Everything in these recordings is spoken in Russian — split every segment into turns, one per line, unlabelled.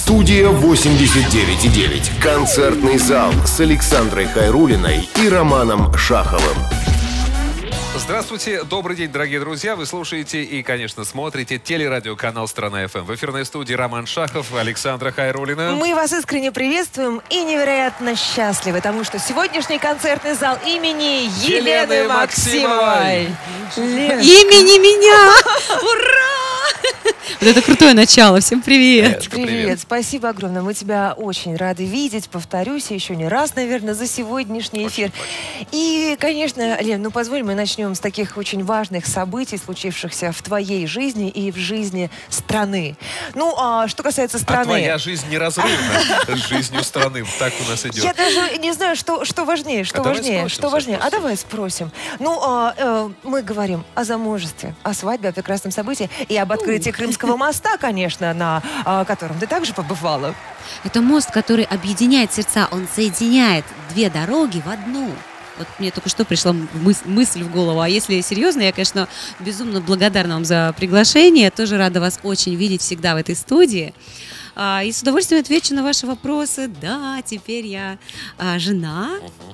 Студия 89,9. Концертный зал с Александрой Хайруллиной и Романом Шаховым.
Здравствуйте, добрый день, дорогие друзья. Вы слушаете и, конечно, смотрите телерадиоканал «Страна ФМ». В эфирной студии Роман Шахов, Александра Хайруллина.
Мы вас искренне приветствуем и невероятно счастливы тому, что сегодняшний концертный зал имени Елены Максимовой.
Имени меня! Ура! Вот это крутое начало. Всем привет.
Привет. Спасибо огромное. Мы тебя очень рады видеть. Повторюсь, еще не раз, наверное, за сегодняшний эфир. И, конечно, Лен, ну позволь, мы начнем с таких очень важных событий, случившихся в твоей жизни и в жизни страны. Ну, а что касается страны...
А твоя жизнь неразрывна с жизнью страны. Так у нас идет.
Я даже не знаю, что важнее, что важнее. А давай спросим. Ну, мы говорим о замужестве, о свадьбе, о прекрасном событии и об открытии Крымского моста, конечно, на котором ты также побывала.
Это мост, который объединяет сердца, он соединяет две дороги в одну. Вот мне только что пришла мысль в голову. А если серьезно, я, конечно, безумно благодарна вам за приглашение. Тоже рада вас очень видеть всегда в этой студии. И с удовольствием отвечу на ваши вопросы. Да, теперь я жена.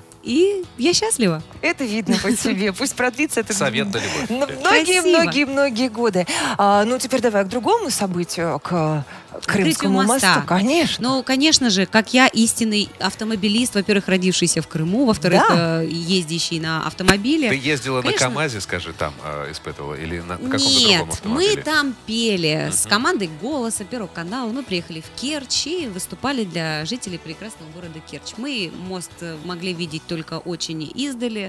И я счастлива.
Это видно по тебе. Пусть продлится это
Совет да любовь.
Многие годы. Ну, теперь давай к другому событию, к Крымскому мосту. Конечно.
Ну, конечно же, как я истинный автомобилист, во-первых, родившийся в Крыму, во-вторых, ездящий на автомобиле.
Ты ездила на КамАЗе, скажи, там испытывала, или на каком-то другом автомобиле?
Нет, мы там пели с командой «Голоса», Первого канала. Мы приехали в Керчь и выступали для жителей прекрасного города Керчь. Мы мост могли видеть только очень издали.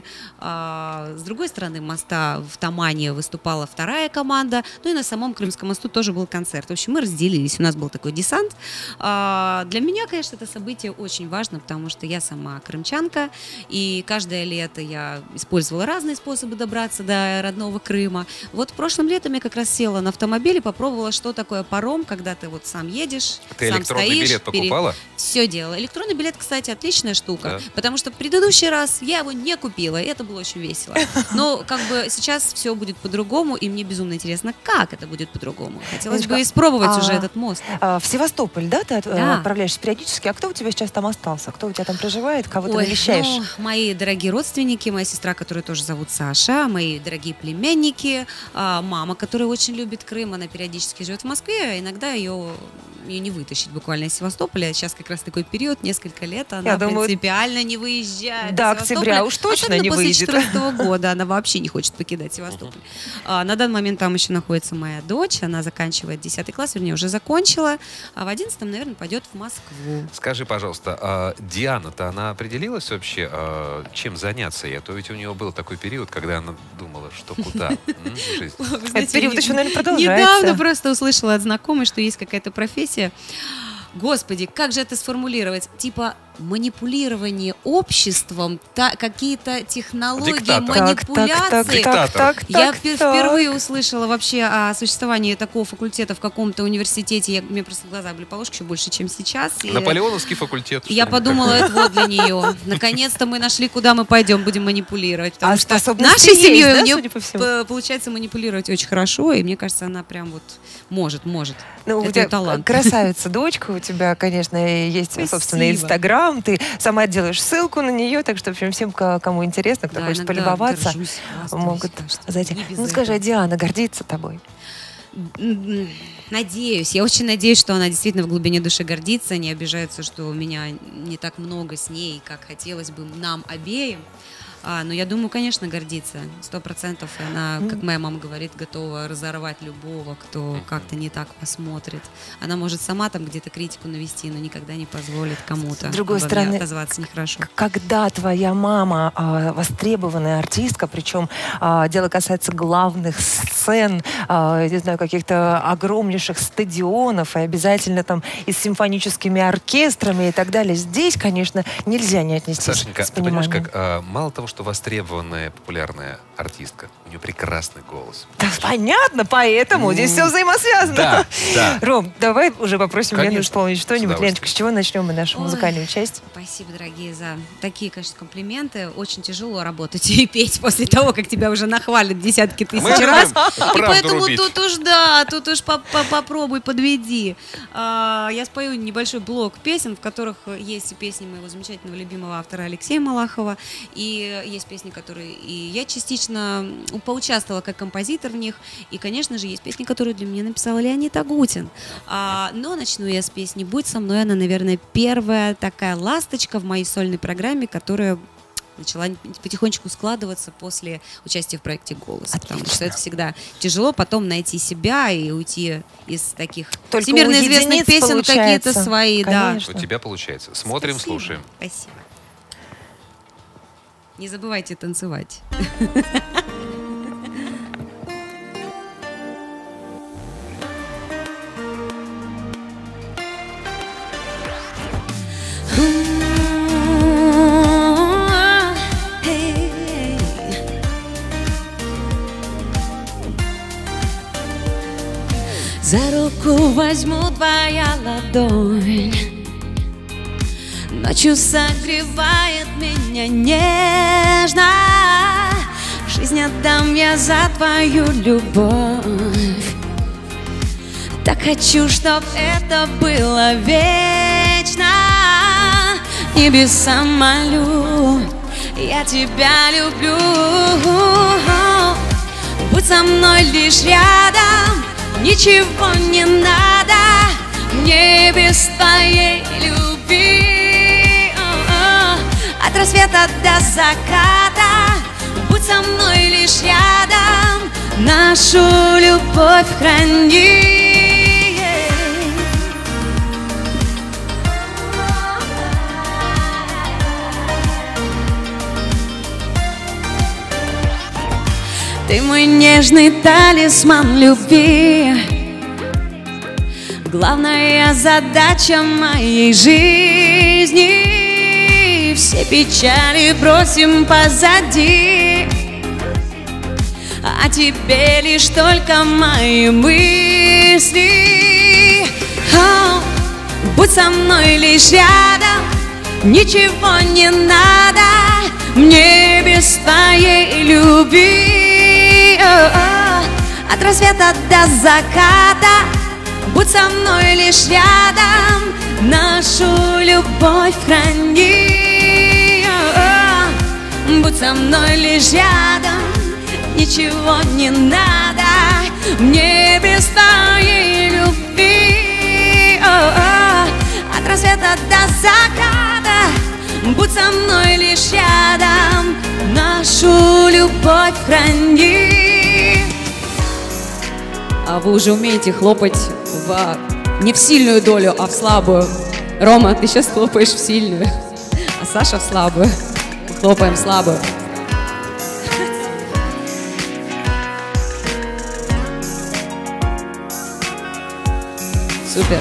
С другой стороны моста в Тамане выступала вторая команда. Ну и на самом Крымском мосту тоже был концерт. В общем, мы разделились. У нас был такой десант. Для меня, конечно, это событие очень важно, потому что я сама крымчанка. И каждое лето я использовала разные способы добраться до родного Крыма. Вот прошлым летом я как раз села на автомобиль и попробовала, что такое паром, когда ты вот сам едешь,
ты
сам
электронный
стоишь.
Билет покупала?
Все делала. Электронный билет, кстати, отличная штука.
Да.
Потому что в предыдущий раз я его не купила, и это было очень весело. Но как бы сейчас все будет по-другому, и мне безумно интересно, как это будет по-другому. Хотелось бы испробовать уже этот мост.
В Севастополь, да, ты отправляешься периодически? А кто у тебя сейчас там остался? Кто у тебя там проживает? Кого ты навещаешь?
Ну, мои дорогие родственники, моя сестра, которую тоже зовут Саша, мои дорогие племянники, мама, которая очень любит Крым, она периодически живет в Москве, а иногда ее не вытащить буквально из Севастополя. Сейчас как раз такой период, несколько лет, она принципиально не выезжает.
До октября уж точно не выйдет.
После 2014 года она вообще не хочет покидать Севастополь. На данный момент там еще находится моя дочь, она заканчивает 10 класс, вернее, уже закончила, а в 11-м, наверное, пойдет в Москву.
Скажи, пожалуйста, Диана-то, она определилась вообще, чем заняться? А то ведь у нее был такой период, когда она думала, что куда?
Этот период еще, наверное, продолжается.
Недавно просто услышала от знакомой, что есть какая-то профессия. Господи, как же это сформулировать? Типа манипулирование обществом, какие-то технологии, манипуляции. Я впервые услышала вообще о существовании такого факультета в каком-то университете. У меня просто глаза были по ложке еще больше, чем сейчас.
Наполеоновский факультет.
Я подумала, это вот для нее. Наконец-то мы нашли, куда мы пойдем, будем манипулировать. Потому что нашей семьей у нее получается манипулировать очень хорошо, и мне кажется, она прям вот может.
Ну, у тебя талант. Красавица дочка, у тебя, конечно, есть собственный Инстаграм, ты сама делаешь ссылку на нее, так что, в общем, всем, кому интересно, кто хочет полюбоваться, могут зайти. Ну, скажи, а Диана гордится тобой?
Надеюсь. Я очень надеюсь, что она действительно в глубине души гордится, не обижается, что у меня не так много с ней, как хотелось бы нам обеим. Но я думаю, конечно, гордится. 100%. Она, как моя мама говорит, готова разорвать любого, кто как-то не так посмотрит. Она может сама там где-то критику навести, но никогда не позволит кому-то отозваться нехорошо.
Когда твоя мама востребованная артистка, причем дело касается главных сцен, не знаю, каких-то огромнейших стадионов, и обязательно там и с симфоническими оркестрами и так далее. Здесь, конечно, нельзя не отнестись
Сашенька,
с
ты понимаешь,
пониманием.
как мало того, что востребованная, популярная артистка. У нее прекрасный голос.
Да, понятно, поэтому здесь все взаимосвязано.
Да, да.
Ром, давай уже попросим Лену
Конечно,
исполнить
с
что-нибудь.
удовольствием.
Леночка, с чего начнем мы нашу музыкальную часть?
Спасибо, дорогие, за такие, конечно, комплименты. Очень тяжело работать и петь после того, как тебя уже нахвалят десятки тысяч
Мы
раз.
любим
И
правду
поэтому
рубить.
тут уж попробуй, подведи. Я спою небольшой блок песен, в которых есть и песни моего замечательного любимого автора Алексея Малахова, и есть песни, которые и я частично поучаствовала как композитор в них, и, конечно же, есть песни, которые для меня написал Леонид Агутин. Но начну я с песни «Будь со мной». Она, наверное, первая такая ласточка в моей сольной программе, которая начала потихонечку складываться после участия в проекте «Голос». Потому что это всегда тяжело потом найти себя и уйти из таких
Только
всемирно известных
уединиться
песен в какие-то
получается.
свои. Да.
Конечно.
У тебя получается. Смотрим,
Спасибо.
слушаем.
Спасибо. Не забывайте танцевать. За руку возьму твоя ладонь, ночью согревает меня нежно. Жизнь отдам я за твою любовь. Так хочу, чтоб это было вечно. Небеса молю, я тебя люблю. Будь со мной лишь рядом, ничего не надо мне без твоей любви. От рассвета до заката будь со мной лишь рядом, нашу любовь храни. Ты мой нежный талисман любви, главная задача моей жизни. Все печали бросим позади, о тебе лишь только мои мысли. Будь со мной лишь рядом, ничего не надо мне без твоей любви. От рассвета до заката будь со мной лишь рядом, нашу любовь храни. Будь со мной лишь рядом, ничего не надо мне без твоей любви. От рассвета до заката будь со мной лишь рядом, нашу любовь храни. А вы уже умеете хлопать не в сильную долю, а в слабую. Рома, ты сейчас хлопаешь в сильную, а Саша в слабую. Мы хлопаем слабую. Супер.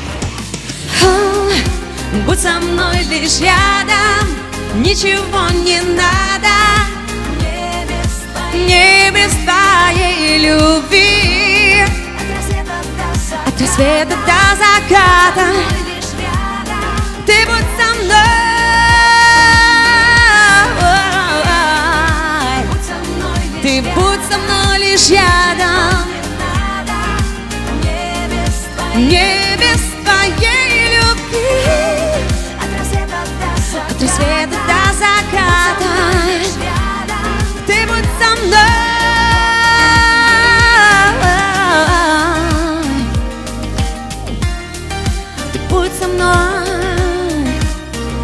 Будь со мной лишь рядом, ничего не надо мне без твоей любви. От рассвета до заката ты будь со мной. Ты будь со мной лишь рядом, не без твоей любви. От рассвета до заката ты будь со мной. Ты будь со мной.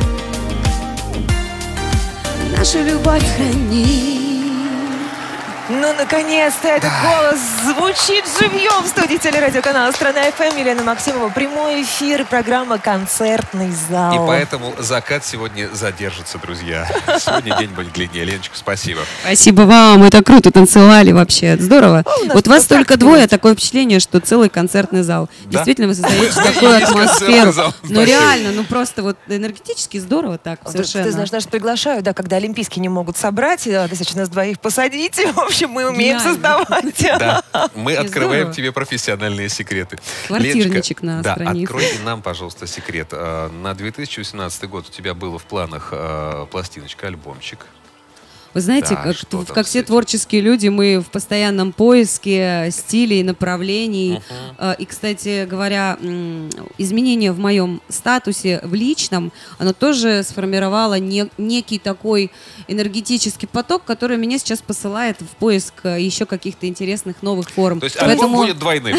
Нашу любовь храни.
Ну, наконец-то этот голос звучит живьем в студии телерадиоканала «Страна ФМ». Елена Максимова. Прямой эфир, программа «Концертный зал».
И поэтому закат сегодня задержится, друзья. Сегодня день будет длиннее. Леночка, спасибо.
Спасибо вам, это круто, танцевали вообще, здорово. Вот вас только двое, такое впечатление, что целый концертный зал.
Да?
Действительно, вы создаете
Вы
такую
есть концертный
атмосферу.
зал.
Ну
Спасибо.
реально, ну просто вот энергетически здорово так, совершенно.
Ты знаешь, нас приглашают, да, когда олимпийские не могут собрать, достаточно нас двоих посадить. В общем, мы умеем
Реально.
создавать.
Да, мы открываем
здорово.
тебе профессиональные секреты.
Квартирничек на
да,
странице.
открой и нам, пожалуйста, секрет. На 2018 год у тебя было в планах пластиночка, альбомчик.
Вы знаете,
Да, что там
как
с
все
этим?
творческие люди, мы в постоянном поиске стилей, направлений. И, кстати говоря, изменение в моем статусе, в личном, оно тоже сформировало некий такой энергетический поток, который меня сейчас посылает в поиск еще каких-то интересных новых форм.
То есть альбом будет двойным.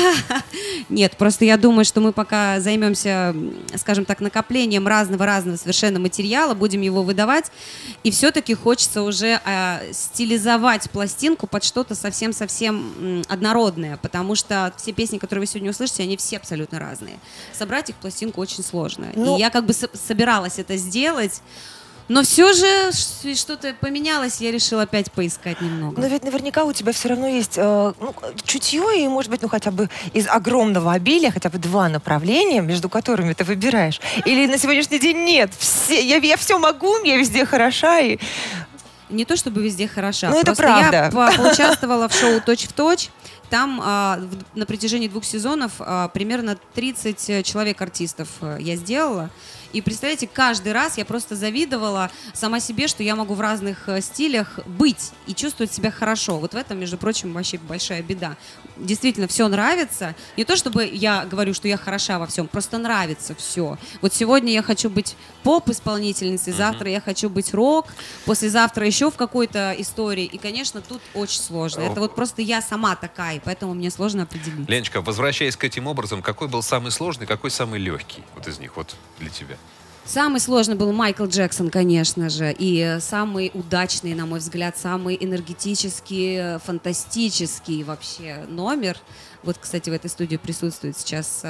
Нет, просто я думаю, что мы пока займемся, скажем так, накоплением разного совершенно материала, будем его выдавать, и все-таки хочется уже стилизовать пластинку под что-то совсем-совсем однородное, потому что все песни, которые вы сегодня услышите, они все абсолютно разные. Собрать их в пластинку очень сложно.
Ну,
и я как бы собиралась это сделать, но все же что-то поменялось, я решила опять поискать немного.
Но ведь наверняка у тебя все равно есть чутье и, может быть, хотя бы из огромного обилия хотя бы два направления, между которыми ты выбираешь. Или на сегодняшний день нет. Я все могу, я везде хороша. И...
Не то чтобы везде хороша,
Ну, это
просто
правда.
я поучаствовала в шоу «Точь в точь». Там на протяжении 2 сезонов примерно 30 человек-артистов я сделала. И представляете, каждый раз я просто завидовала сама себе, что я могу в разных стилях быть и чувствовать себя хорошо. Вот в этом, между прочим, вообще большая беда. Действительно, все нравится. Не то, чтобы я говорю, что я хороша во всем, просто нравится все. Вот сегодня я хочу быть поп-исполнительницей, завтра я хочу быть рок, послезавтра еще в какой-то истории. И, конечно, тут очень сложно. Это вот просто я сама такая, поэтому мне сложно определить.
Леночка, возвращаясь к этим образом, какой был самый сложный, какой самый легкий вот из них вот для тебя?
Самый сложный был Майкл Джексон, конечно же, и самый удачный, на мой взгляд, самый энергетический, фантастический вообще номер. Вот, кстати, в этой студии присутствует сейчас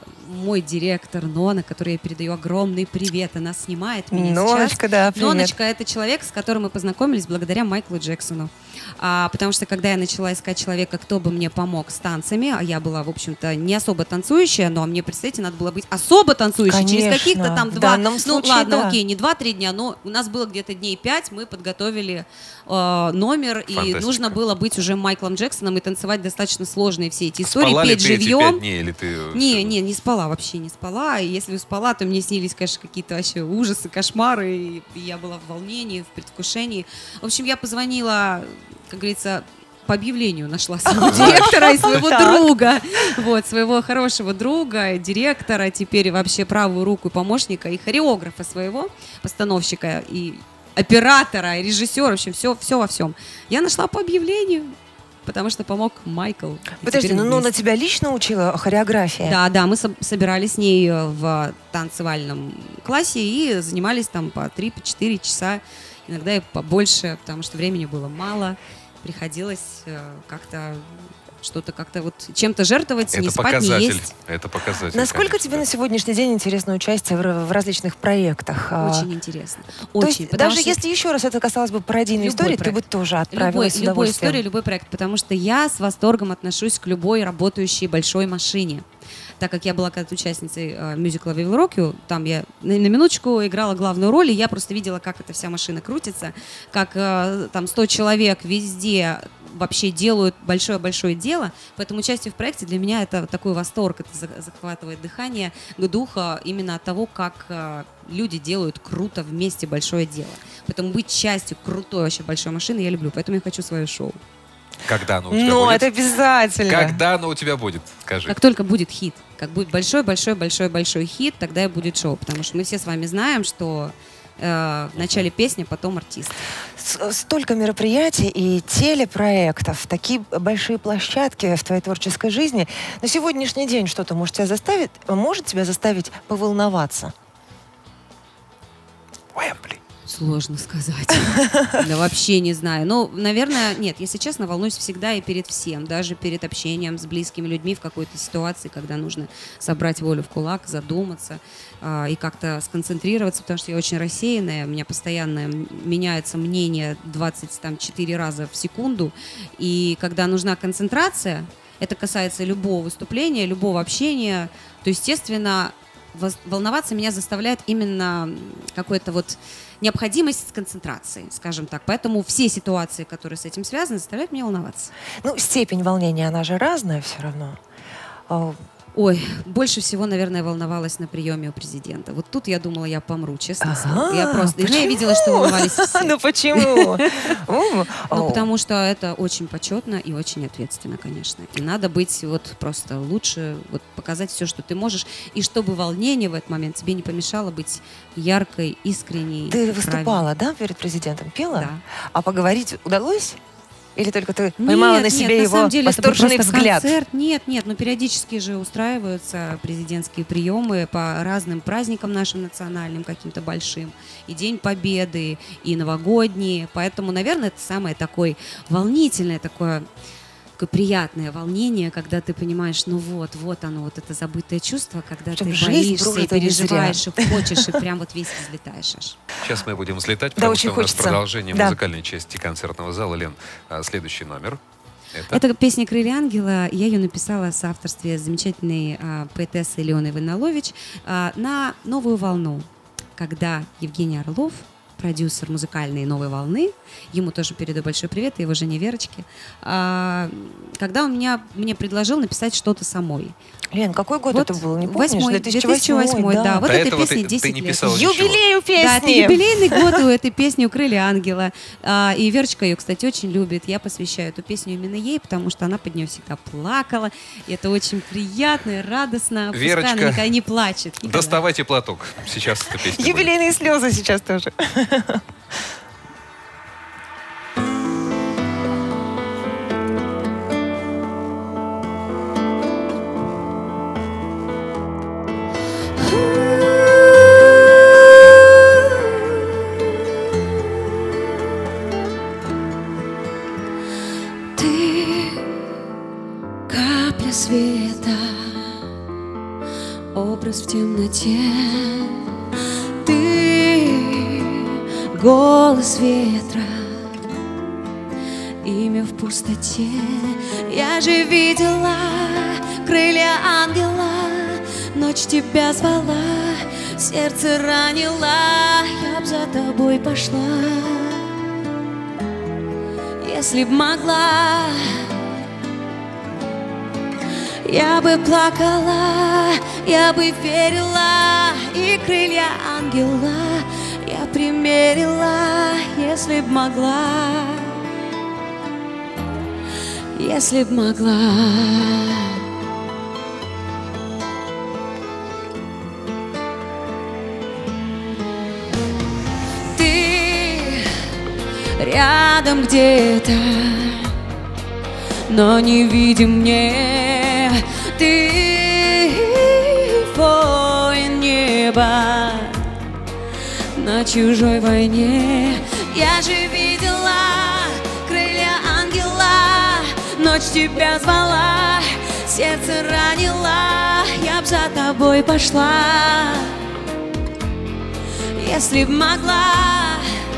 мой директор Нона, которой я передаю огромный привет. Она снимает меня
Ноночка,
сейчас.
да, привет.
Ноночка — это человек, с которым мы познакомились благодаря Майклу Джексону. Потому что, когда я начала искать человека, кто бы мне помог с танцами, а я была, в общем-то, не особо танцующая, но мне, представьте, надо было быть особо танцующей.
Конечно.
Через каких-то там
В данном случае,
ладно,
да.
окей, не 2-3 дня, но у нас было где-то дней 5, мы подготовили номер, и
Фантастика.
нужно было быть уже Майклом Джексоном и танцевать достаточно сложные все эти истории,
Спала ли
петь
ты эти 5
живьем.
дней, или ты...
Не спала, вообще не спала. И если бы спала, то мне снились, конечно, какие-то вообще ужасы, кошмары. И я была в волнении, в предвкушении. В общем, я позвонила, как говорится, по объявлению нашла своего директора и своего друга. Вот, своего хорошего друга, директора, теперь вообще правую руку помощника и хореографа своего, постановщика и оператора, и режиссера, в общем, все во всем. Я нашла по объявлению, потому что помог Майкл.
Подожди, на тебя лично учила хореография?
Да, мы собирались с ней в танцевальном классе и занимались там по 3-4 часа, иногда и побольше, потому что времени было мало. Приходилось как-то что-то как-то вот чем-то жертвовать,
Это
не спать, не
показатель.
есть.
Это показатель.
Насколько
конечно,
тебе
да.
на сегодняшний день интересно участие в различных проектах?
Очень интересно.
То
Очень.
есть,
потому
даже
что
если еще раз это касалось бы пародийной
Любой
истории, ты бы
проект.
тоже отправилась с
любой
удовольствием.
история, любой проект, потому что я с восторгом отношусь к любой работающей большой машине. Так как я была когда-то участницей мюзикла «Вивил Рокью», там я на минуточку играла главную роль, и я просто видела, как эта вся машина крутится, как там 100 человек везде вообще делают большое-большое дело. Поэтому участие в проекте для меня это такой восторг, это захватывает дыхание духа именно от того, как люди делают круто вместе большое дело. Поэтому быть частью крутой вообще большой машины я люблю, поэтому я хочу свое шоу.
Когда оно у тебя
Ну,
будет?
это обязательно.
Когда оно у тебя будет? Скажи.
Как только будет хит, как будет большой-большой-большой-большой хит, тогда и будет шоу. Потому что мы все с вами знаем, что в начале песни, потом артист.
Столько мероприятий и телепроектов, такие большие площадки в твоей творческой жизни. На сегодняшний день что-то может тебя заставить поволноваться?
Уэмбли.
Сложно сказать. Да вообще не знаю. Ну, наверное, нет, если честно, волнуюсь всегда и перед всем. Даже перед общением с близкими людьми в какой-то ситуации, когда нужно собрать волю в кулак, задуматься и как-то сконцентрироваться, потому что я очень рассеянная, у меня постоянно меняется мнение 24 раза в секунду. И когда нужна концентрация, это касается любого выступления, любого общения, то, естественно, волноваться меня заставляет именно какой-то вот необходимость концентрации, скажем так. Поэтому все ситуации, которые с этим связаны, заставляют меня волноваться.
Ну, степень волнения, она же разная все равно.
Ой, больше всего, наверное, волновалась на приеме у президента. Вот тут я думала, я помру, честно слово. Я просто... Я видела, что волновались все.
Ну почему?
Ну, потому что это очень почетно и очень ответственно, конечно. И надо быть вот просто лучше, вот показать все, что ты можешь. И чтобы волнение в этот момент тебе не помешало быть яркой, искренней.
Ты выступала, да, перед президентом? Пела?
Да.
А поговорить удалось? Или только ты поймала на себе его восторженный взгляд?
Концерт. Нет, но периодически же устраиваются президентские приемы по разным праздникам нашим национальным, каким-то большим. И День Победы, и новогодние. Поэтому, наверное, это самое такое волнительное, такое приятное волнение, когда ты понимаешь, ну вот оно, вот это забытое чувство, когда ты боишься и переживаешь, и хочешь, и прям вот весь взлетаешь аж.
Сейчас мы будем взлетать, потому что у нас продолжение музыкальной части концертного зала. Лен, следующий номер.
Это песня «Крылья ангела». Я ее написала в соавторстве с замечательной поэтессой Леной Войнолович на «Новую волну», когда Евгений Орлов, продюсер музыкальной «Новой волны», ему тоже передаю большой привет, и его жене Верочке, когда он мне предложил написать что-то самой.
Лен, какой год это был? Не помнишь?
2008, да. Вот этой песне 10 лет.
Юбилей у песни!
Да, это юбилейный год у этой песни «У крылья ангела». И Верочка ее, кстати, очень любит. Я посвящаю эту песню именно ей, потому что она под нее всегда плакала. И это очень приятно и радостно.
Верочка,
пускай она никогда не плачет. Никогда.
Доставайте платок. Сейчас эта песня
Юбилейные слезы сейчас тоже.
Света, образ в темноте, ты голос ветра, имя в пустоте. Я же видела крылья ангела, ночь тебя звала, сердце ранила, я б за тобой пошла, если б могла. Я бы плакала, я бы верила, и крылья ангела я примерила, если б могла, если б могла. Ты рядом где-то, но не видим мне. Ты воин неба на чужой войне. Я же видела крылья ангела, ночь тебя звала, сердце ранила, я б за тобой пошла, если б могла.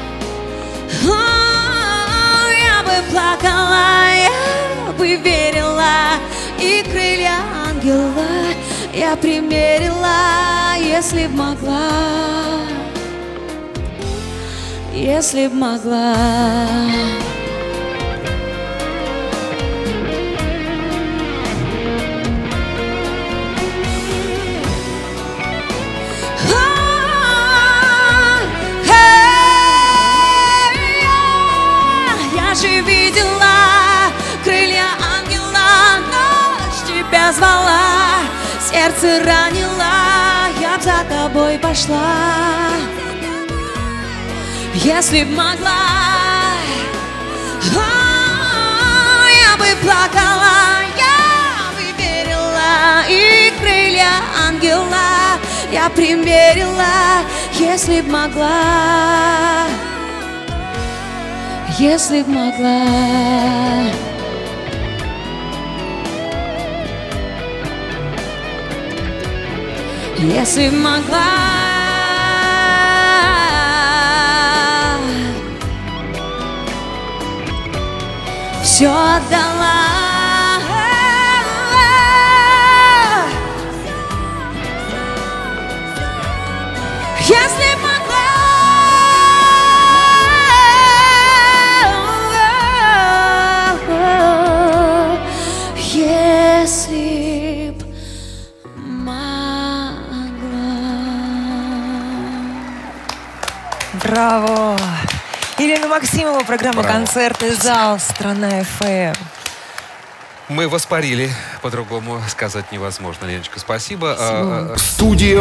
Я бы плакала, я бы верила, и крылья ангела я примерила, если б могла, если б могла. Я же видела крылья ангела, ночь тебя звала, сердце ранила, я б за тобой пошла, если б могла. Я бы плакала, я бы верила, и крылья ангела я примерила, Если б могла, если б могла. Если б могла, все отдала. Если б могла, если б
Браво! Елена Максимова, программа «Концертный зал», «Страна ФМ».
Мы воспарили, по-другому сказать невозможно. Леночка, спасибо.
Студия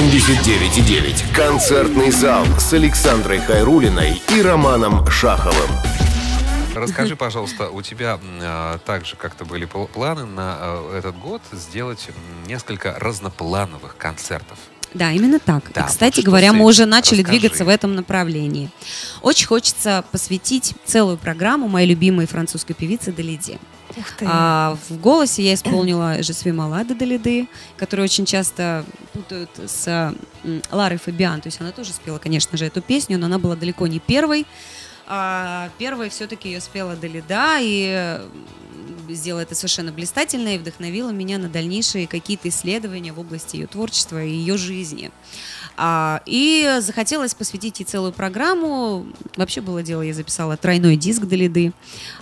89,9. Концертный зал с Александрой Хайруллиной и Романом Шаховым.
Расскажи, пожалуйста, у тебя также как-то были планы на этот год сделать несколько разноплановых концертов?
Да, именно так.
Да,
и, кстати
вот
говоря, мы уже начали
расскажи.
двигаться в этом направлении. Очень хочется посвятить целую программу моей любимой французской певице Далиде. В голосе я исполнила «Je suis malade» Далиды, которую очень часто путают с Ларой Фабиан. То есть она тоже спела, конечно же, эту песню, но она была далеко не первой. Первой все-таки ее спела Далида, и сделала это совершенно блистательно и вдохновила меня на дальнейшие какие-то исследования в области ее творчества и ее жизни. И захотелось посвятить ей целую программу. Вообще было дело, я записала тройной диск Далиды.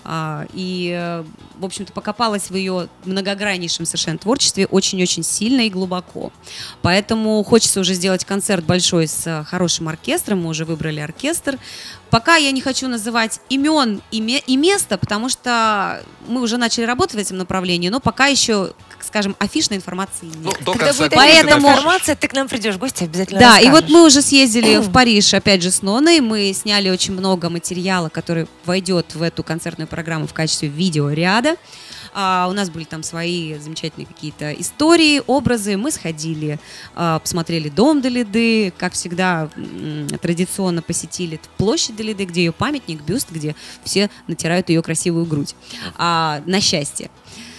И, в общем-то, покопалась в ее многограннейшем совершенно творчестве очень-очень сильно и глубоко. Поэтому хочется уже сделать концерт большой с хорошим оркестром. Мы уже выбрали оркестр. Пока я не хочу называть имен и место, потому что мы уже начали работать в этом направлении, но пока еще, скажем, афишной информации нет.
Когда будет
Поэтому
информация, ты к нам придешь в гости, обязательно
да,
расскажешь.
и вот мы уже съездили в Париж, опять же, с Ноной. Мы сняли очень много материала, который войдет в эту концертную программу в качестве видеоряда. У нас были там свои замечательные какие-то истории, образы. Мы сходили, посмотрели дом Далиды, как всегда, традиционно посетили площадь Далиды, где ее памятник, бюст, где все натирают ее красивую грудь на счастье.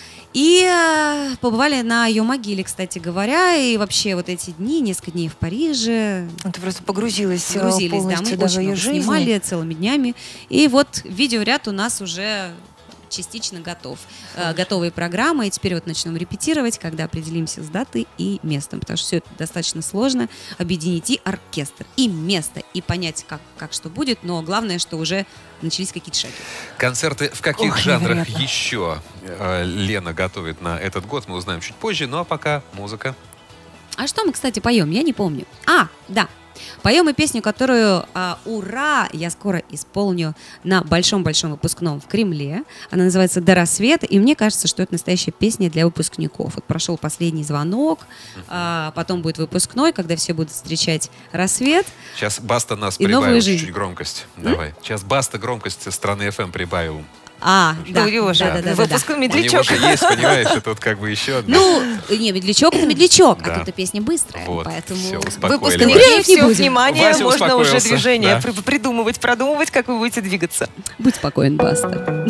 И побывали на ее могиле, кстати говоря, и вообще вот эти дни, несколько дней в Париже.
Ты просто погрузилась
да, мы
полностью в
очень
ее
много
жизнь.
снимали целыми днями. И вот видеоряд у нас уже частично готов. Готовые программы, и теперь вот начнем репетировать, когда определимся с датой и местом, потому что все это достаточно сложно, объединить и оркестр, и место, и понять, как что будет, но главное, что уже начались какие-то шаги.
Концерты в каких жанрах
невероятно.
еще Лена готовит на этот год, мы узнаем чуть позже, ну а пока музыка.
А что мы, кстати, поем? Я не помню. Да. Поем мы песню, которую, ура, я скоро исполню на большом-большом выпускном в Кремле. Она называется «До рассвета», и мне кажется, что это настоящая песня для выпускников. Вот прошел последний звонок, потом будет выпускной, когда все будут встречать рассвет.
Сейчас Баста нас
И новую
прибавил
жизнь.
чуть-чуть громкость. Давай. Сейчас Баста громкость со стороны FM прибавил.
Да.
Выпускной
У него
медлячок.
же есть, понимаешь, и тут как бы еще одна.
Ну, не, медлячок это медлячок,
Да.
а тут и песня быстрая,
Вот,
поэтому...
все,
Выпускники,
успокоили.
все,
будем.
внимание,
Вася
можно уже
успокоился,
движение
да.
придумывать, продумывать, как вы будете двигаться.
Будь спокоен, Баста.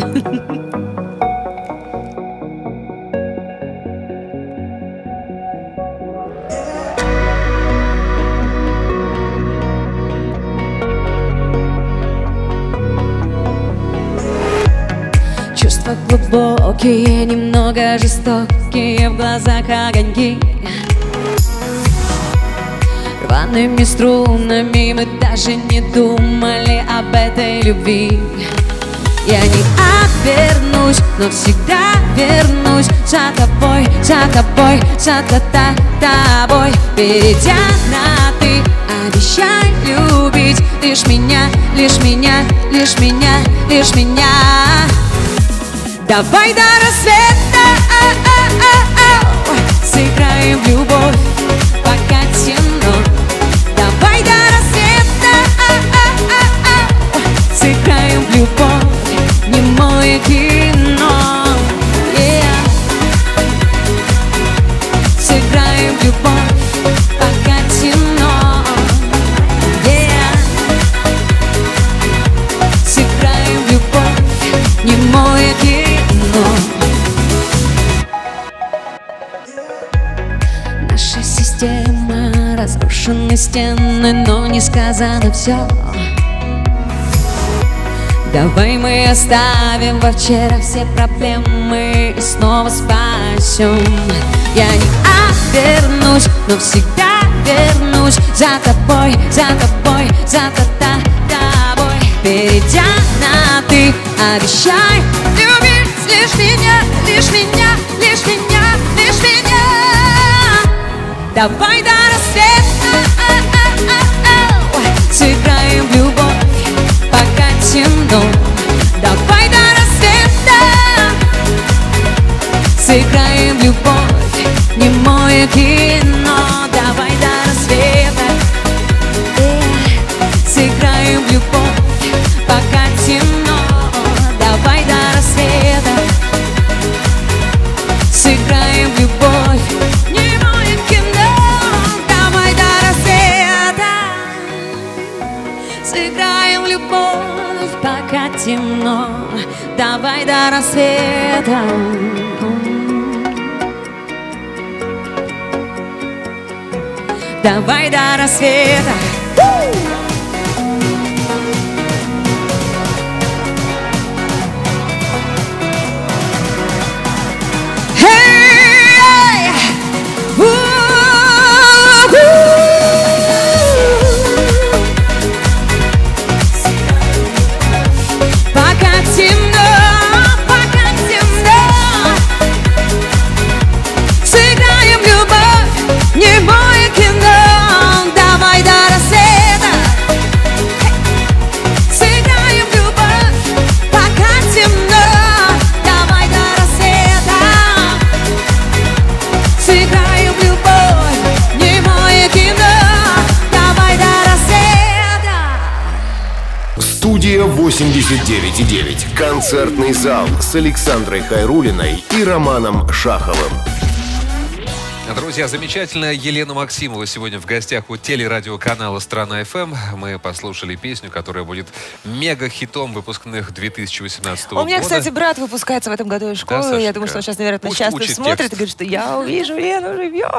Чувства глубокие, немного жестокие, в глазах огоньки. Рваными струнами мы даже не думали об этой любви. Я не отвернусь, но всегда вернусь за тобой, за тобой, за тобой. Перейдя на ты, обещай любить лишь меня, лишь меня, лишь меня, лишь меня. Давай до рассвета, сыграем в любовь, пока темно. Давай до рассвета, сыграем в любовь, немое кино. Сыграем в любовь, пока темно. разрушены стены, но не сказано все. Давай мы оставим во вчера все проблемы и снова спасем. Я не обернусь, но всегда вернусь за тобой, за тобой, за тобой. Перейдя на ты, обещай любить лишь меня, лишь меня, лишь меня, лишь меня. Давай до рассвета сыграем в любовь, пока темно. Давай до рассвета сыграем в любовь, немое кино. Давай до рассвета сыграем в любовь, пока темно. Давай до рассвета сыграем в любовь, немое кино. Давай до рассвета сыграем в любовь, пока темно. Давай до рассвета. Давай до рассвета.
Студия 89,9. Концертный зал с Александрой Хайруллиной и Романом Шаховым.
Друзья, замечательная Елена Максимова сегодня в гостях у телерадиоканала «Страна ФМ». Мы послушали песню, которая будет мега-хитом выпускных 2018 года.
У меня, кстати, брат выпускается в этом году из школы.
Да,
я думаю, что он сейчас, наверное,
пусть
счастливо
учит
смотрит
текст.
и говорит, что я увижу Лену,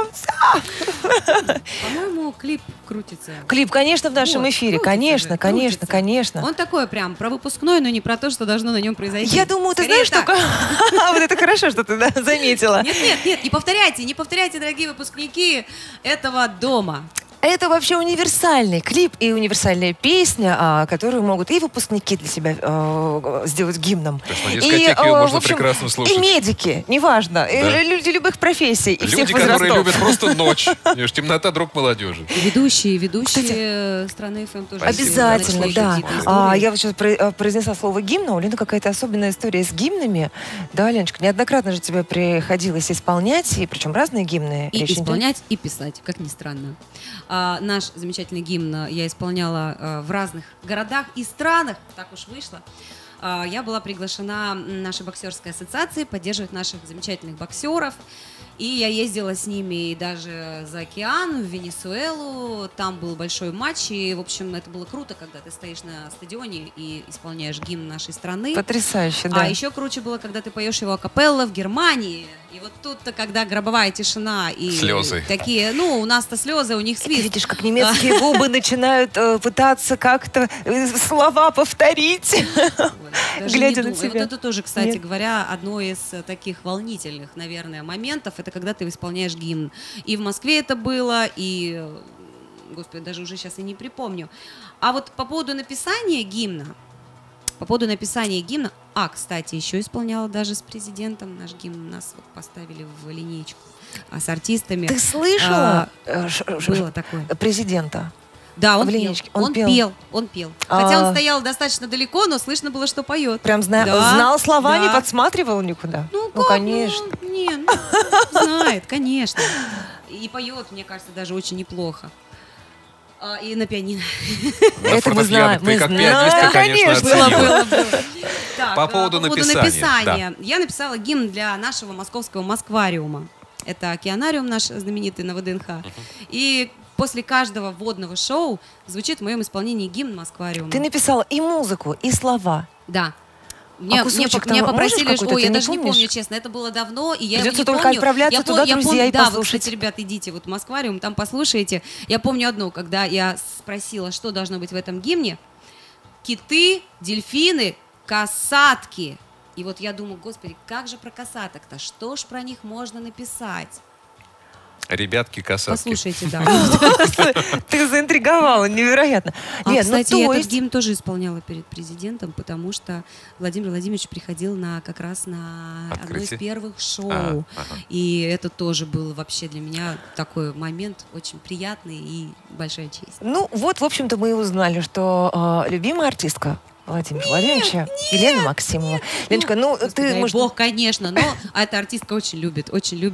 живемся.
По-моему, клип крутится.
Клип, конечно, в нашем
Вот,
эфире.
крутится
Конечно,
же,
конечно,
крутится.
конечно.
Он такой прям про выпускной, но не про то, что должно на нем произойти.
Я думаю, ты
Скорее
знаешь,
так.
что... Вот это хорошо, что ты заметила.
Нет, не повторяйте, дорогие выпускники этого дома.
Это вообще универсальный клип и универсальная песня, которую могут и выпускники для себя сделать гимном.
То есть на дискотеке ее можно прекрасно слушать.
И медики, неважно,
Да.
люди любых профессий и всех
Люди, которые
возрастов.
любят просто ночь. Понимаешь, темнота, друг молодежи.
И ведущие страны ФМ тоже.
Обязательно,
слушают
да.
какие-то истории.
Я вот сейчас произнесла слово гимн, а у Лены какая-то особенная история с гимнами. Да, Леночка, неоднократно же тебе приходилось исполнять, и причем разные гимны.
И
Речь идет.
исполнять, и писать, как ни странно. Наш замечательный гимн я исполняла в разных городах и странах, так уж вышло. Я была приглашена нашей боксерской ассоциацией поддерживать наших замечательных боксеров. И я ездила с ними даже за океан, в Венесуэлу. Там был большой матч. И, в общем, это было круто, когда ты стоишь на стадионе и исполняешь гимн нашей страны.
Потрясающе, да.
А еще круче было, когда ты поешь его акапелла в Германии. И вот тут-то, когда гробовая тишина и
Слезы.
такие, ну, у нас-то слезы, у них
Ты
свист.
видишь, как немецкие губы начинают пытаться как-то слова повторить,
Даже
глядя
не
на
думаю.
тебя.
Вот это тоже, кстати
Нет.
говоря, одно из таких волнительных, наверное, моментов. Это когда ты исполняешь гимн. И в Москве это было, и, господи, даже уже сейчас и не припомню. А вот по поводу написания гимна, кстати, еще исполняла даже с президентом наш гимн. Нас вот поставили в линейку, с артистами.
Ты слышала
Было такое.
президента?
Да, он
в
пел.
линейке?
Он
Он пел?
пел. Он пел. Хотя он стоял достаточно далеко, но слышно было, что поет.
Прям
Да,
знал слова, не
да.
подсматривал никуда?
Ну,
Ну,
как?
конечно.
Знает, конечно. И поет, мне кажется, даже очень неплохо. И на пианино.
На
Это мы
фортепиано.
знаем,
Ты
мы
как
знаем.
пианистка, конечно,
Конечно.
оценила.
Так,
По поводу написания,
Я написала гимн для нашего московского Москвариума. Это океанариум наш знаменитый на ВДНХ. И после каждого водного шоу звучит в моем исполнении гимн Москвариума.
Ты написала и музыку, и слова.
Да. Мне
кусочек там
попросили,
можешь какой-то,
ой, я
ты
даже не
помнишь?
помню, честно, это было давно, и я его
Придется
не
только
помню.
отправляться туда, друзья, и
да, вот,
послушать.
кстати, ребята, идите вот в Москвариум, там послушайте. Я помню одно, когда я спросила, что должно быть в этом гимне. Киты, дельфины, касатки. И вот я думаю, господи, как же про касаток-то? Что ж про них можно написать?
Ребятки-касатки.
Послушайте, да.
Ты заинтриговала, невероятно. Лен,
Кстати,
ну,
я
то
этот
есть...
гимн тоже исполняла перед президентом, потому что Владимир Владимирович приходил как раз на одно из
Открытие?
первых шоу.
Ага.
И это тоже был вообще для меня такой момент очень приятный и большая честь.
Ну, вот, в общем-то, мы и узнали, что любимая артистка Владимира Владимировича Елена Максимова. Леночка, ну,
Господи,
ты,
дай
может...
бог, конечно, но эта артистка очень любит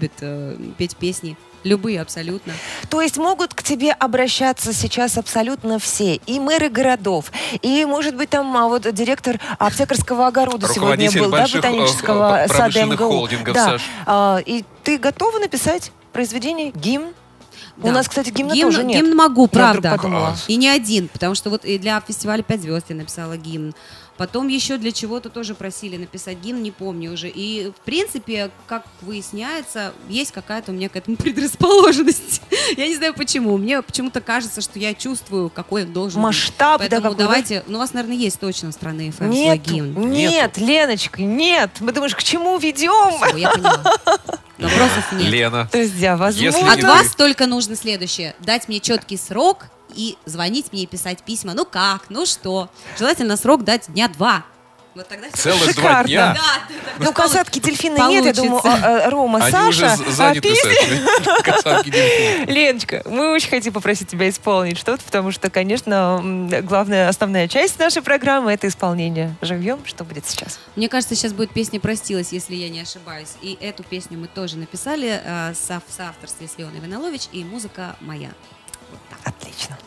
петь песни. Любые абсолютно.
То есть могут к тебе обращаться сейчас абсолютно все. И мэры городов, и, может быть, там вот директор аптекарского огорода сегодня
Руководитель
был, да,
больших,
ботанического сада
промышленных
МГУ.
холдингов,
Да.
Саш.
И ты готова написать произведение, гимн?
Да.
У нас, кстати, гимна тоже нет.
Гимн могу,
Я вдруг
правда.
подумала.
И не один, потому что вот и для фестиваля «5 звезд» я написала гимн. Потом еще для чего-то тоже просили написать гимн, не помню уже. И, в принципе, как выясняется, есть какая-то у меня к этому предрасположенность. Я не знаю почему. Мне почему-то кажется, что я чувствую, какой он должен
Масштаб,
быть.
да,
Поэтому
какой,
давайте... Ну, у вас, наверное, есть точно страны ФМ свой
Нет,
гимн.
нет, Леночка, нет. Мы думаешь, к чему ведем?
Всё, я поняла. Вопросов нет.
Лена.
То есть, да, возможно...
Если
От
не
вас только нужно следующее. Дать мне четкий срок и звонить мне и писать письма. Ну как, ну что. Желательно срок дать дня 2. Вот тогда всё.
Целых 2
Шикарно.
дня.
Да,
Ну, касатки дельфины нет, я думаю,
получится.
Рома,
Они
Саша,
уже заняты с этими. Касатки дельфины.
Леночка, мы очень хотим попросить тебя исполнить что-то, потому что, конечно, главная, основная часть нашей программы — это исполнение живьем. Что будет сейчас?
Мне кажется, сейчас будет песня «Простилась», если я не ошибаюсь. И эту песню мы тоже написали в соавторстве с Леоной Виналович, и музыка моя. Вот так.
Отлично.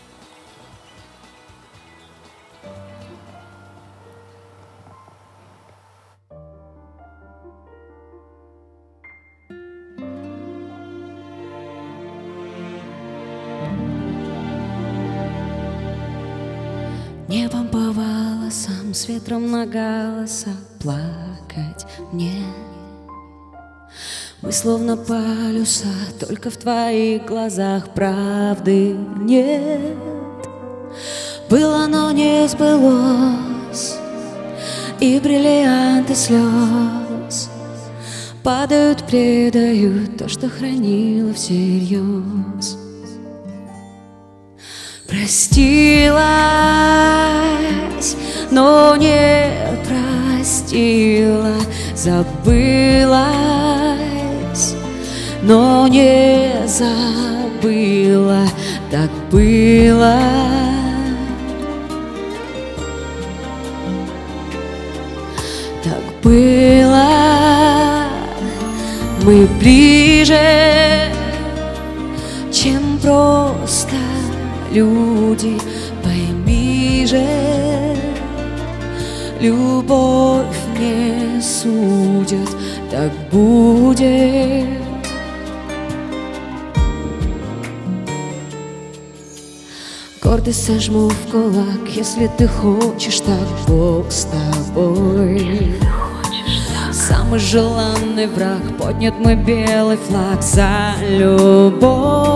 Небом по волосам, с ветром на голоса плакать мне. Мы словно полюса, только в твоих глазах правды нет. Было, но не сбылось, и бриллианты слез падают, предают то, что хранила всерьез. Простилась, но не простила, забылась, но не забыла, так было. Так было, мы ближе, чем просто люди, пойми же, любовь не судят, так будет. Гордость сожму в кулак, если ты хочешь, так Бог с тобой. Самый желанный враг, поднят мой белый флаг за любовь.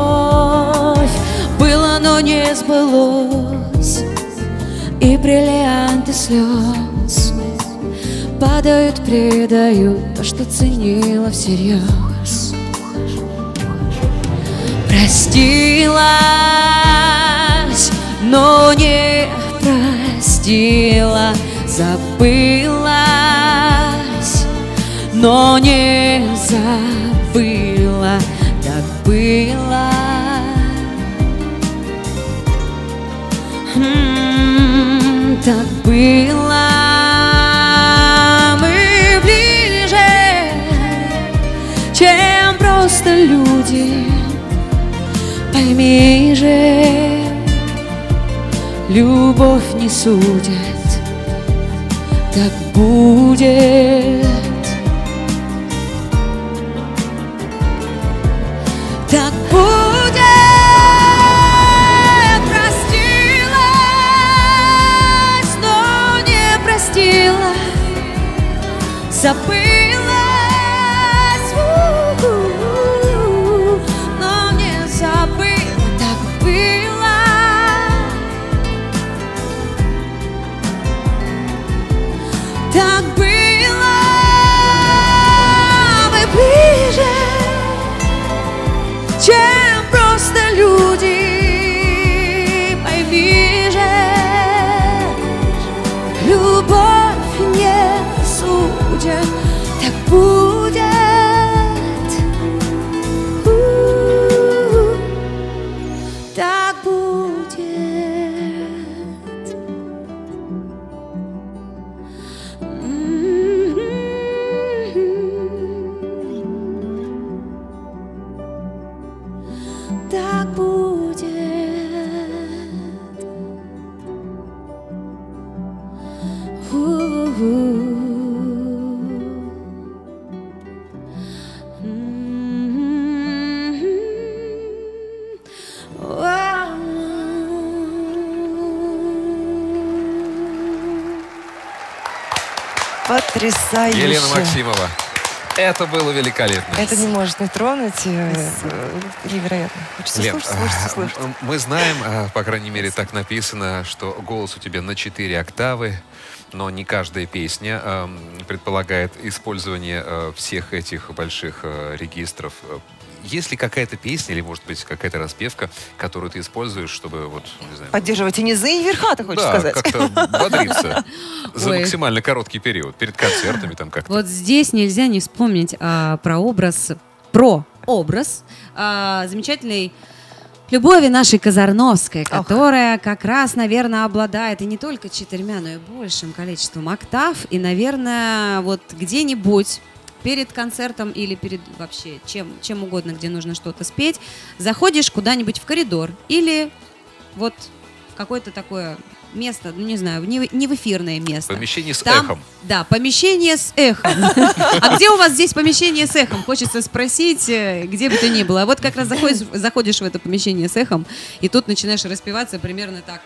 Было, но не сбылось, и бриллианты слез падают, предают то, что ценила всерьез. Простилась, но не простила, забылась, но не забыла, так было. Так было. Мы ближе, чем просто люди, пойми же, любовь не судят, так будет. Так будет. Простилась, но не простила, забылась, но не забыла, так было. Так было, мы ближе, чем просто люди. Пойми же, любовь не судят, так будет, так будет. Так будет.
Потрясающе.
Елена Максимова. Это было великолепно.
Это не может не тронуть. Невероятно. Хочется
Лен,
слушать.
мы знаем, по крайней мере, так написано, что голос у тебя на 4 октавы, но не каждая песня предполагает использование всех этих больших регистров. Есть ли какая-то песня или, может быть, какая-то распевка, которую ты используешь, чтобы, вот, не знаю...
Поддерживать и низы, и верха, ты хочешь сказать?
Да, как-то бодриться за
Ой.
максимально короткий период, перед концертами там как-то.
Вот здесь нельзя не вспомнить про образ замечательной Любови нашей Казарновской, которая как раз, наверное, обладает и не только 4, но и большим количеством октав. И, наверное, вот где-нибудь перед концертом или перед вообще чем угодно, где нужно что-то спеть, заходишь куда-нибудь в коридор или вот в какое-то такое место, ну не знаю, не в эфирное место.
Помещение с
Там,
эхом.
Да, помещение с эхом. А где у вас здесь помещение с эхом? Хочется спросить, где бы то ни было. А вот как раз заходишь в это помещение с эхом, и тут начинаешь распеваться примерно так.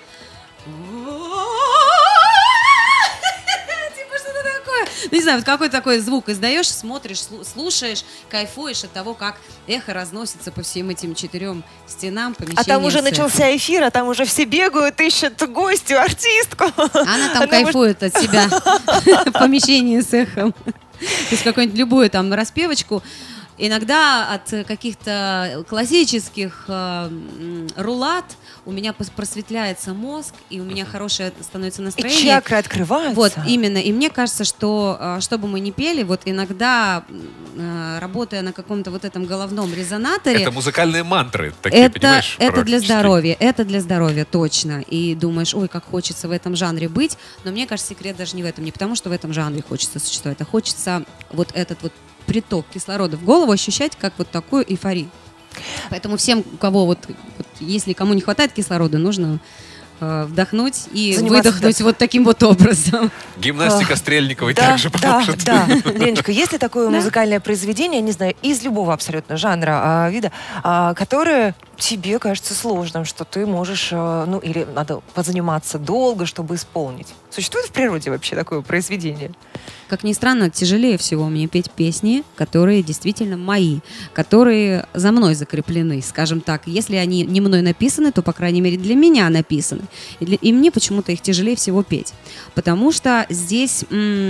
Типа что-то такое. Ну, не знаю, вот какой такой звук издаешь, смотришь, слушаешь, кайфуешь от того, как эхо разносится по всем этим 4 стенам помещения.
А там уже
с эхом.
начался эфир, а там уже все бегают, ищут гостью, артистку.
Она там кайфует от себя в помещении с эхом. То есть какую-нибудь любую там распевочку. Иногда от каких-то классических рулат у меня просветляется мозг, и у меня хорошее становится настроение.
И чакры открываются.
Вот, именно. И мне кажется, что, что бы мы ни пели, вот иногда, работая на каком-то вот этом головном резонаторе...
Это музыкальные мантры такие, понимаешь?
Это для здоровья, это для здоровья, точно. И думаешь, ой, как хочется в этом жанре быть. Но мне кажется, секрет даже не в этом. Не потому, что в этом жанре хочется существовать, а хочется вот этот вот приток кислорода в голову ощущать как вот такую эйфорию. Поэтому всем, у кого вот если кому не хватает кислорода, нужно вдохнуть и выдохнуть вот таким вот образом.
Гимнастика Стрельниковой
Да,
также поможет.
да. Леночка, есть ли такое музыкальное произведение, не знаю, из любого абсолютно жанра, вида, которое тебе кажется сложным, что ты можешь, ну, или надо позаниматься долго, чтобы исполнить? Существует в природе вообще такое произведение?
Как ни странно, тяжелее всего мне петь песни, которые действительно мои, которые за мной закреплены, скажем так. Если они не мной написаны, то, по крайней мере, для меня написаны. И мне почему-то их тяжелее всего петь. Потому что здесь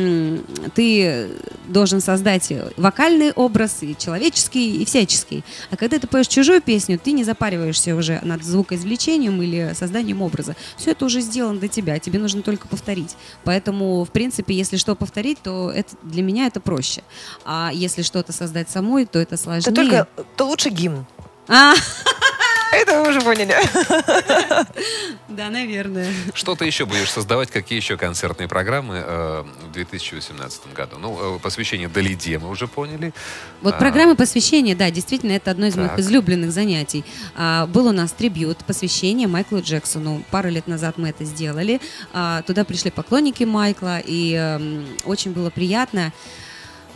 ты должен создать вокальный образ, и человеческий, и всяческий. А когда ты поешь чужую песню, ты не запариваешься уже над звукоизвлечением или созданием образа. Все это уже сделано для тебя, тебе нужно только повторить. Поэтому, в принципе, если что повторить, то это, для меня это проще. А если что-то создать самой, то это сложнее.
То лучше гимн.
Это
мы уже поняли.
Да, наверное.
Что ты еще будешь создавать? Какие еще концертные программы в 2018 году? Ну, посвящение Далиде мы уже поняли.
Вот программа посвящения, да, действительно, это одно из моих излюбленных занятий. Был у нас трибьют, посвящение Майклу Джексону. Пару лет назад мы это сделали. Туда пришли поклонники Майкла, и очень было приятно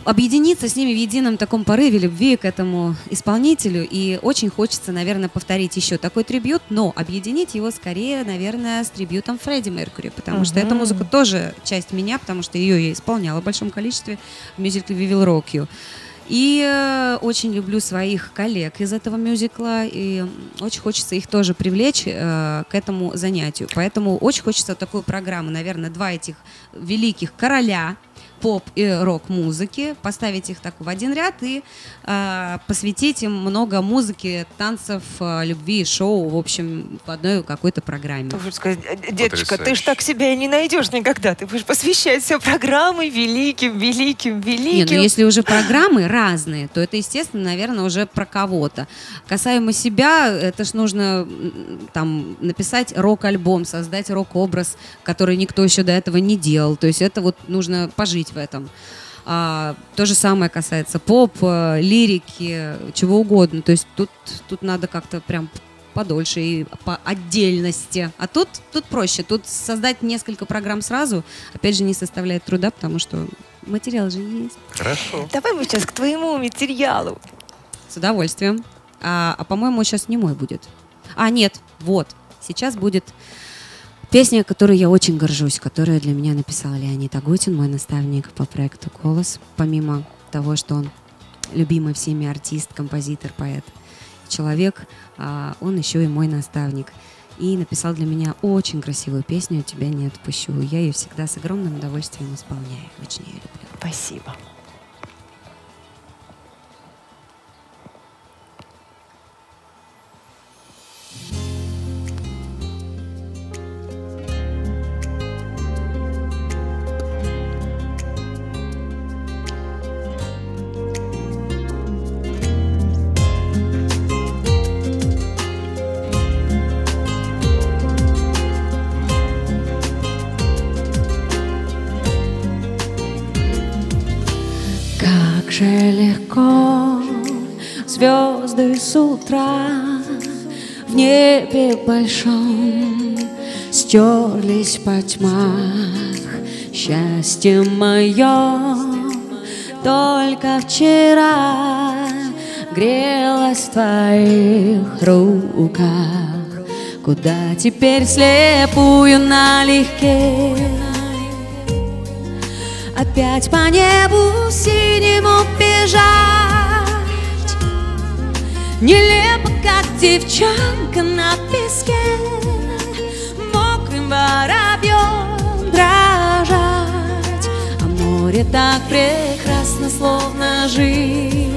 объединиться с ними в едином таком порыве любви к этому исполнителю. И очень хочется, наверное, повторить еще такой трибют, но объединить его скорее, наверное, с трибютом Фредди Меркьюри, потому что эта музыка тоже часть меня, потому что ее я исполняла в большом количестве в мюзикле «We Will Rock You». И очень люблю своих коллег из этого мюзикла, и очень хочется их тоже привлечь к этому занятию. Поэтому очень хочется такую программу, наверное, два этих великих короля поп и рок-музыки, поставить их так в один ряд и посвятить им много музыки, танцев, любви, шоу, в общем, в одной какой-то программе.
Ты будешь сказать, деточка, ты ж так себя и не найдешь никогда. Ты будешь посвящать все программы великим.
Нет, ну если уже программы разные, то это, естественно, наверное, уже про кого-то. Касаемо себя, это ж нужно там написать рок-альбом, создать рок-образ, который никто еще до этого не делал. То есть это вот нужно пожить в этом. То же самое касается поп, лирики, чего угодно. То есть тут надо как-то прям подольше и по отдельности. А тут проще. Тут создать несколько программ сразу, опять же, не составляет труда, потому что материал же есть.
Хорошо.
Давай мы сейчас к твоему материалу.
С удовольствием. По-моему, сейчас не мой будет. Нет, вот. Сейчас будет песня, которой я очень горжусь, которую для меня написал Леонид Агутин, мой наставник по проекту «Голос». Помимо того, что он любимый всеми артист, композитор, поэт, человек, он еще и мой наставник. И написал для меня очень красивую песню «Тебя не отпущу». Я ее всегда с огромным удовольствием исполняю. Очень ее люблю.
Спасибо.
Как же легко звезды с утра в небе большом стерлись по тьмах. Счастье мое только вчера грелось в твоих руках. Куда теперь слепую налегке опять по небу синему бежать? Нелепо, как девчонка на песке, мокрым воробьем дрожать. А море так прекрасно, словно жизнь,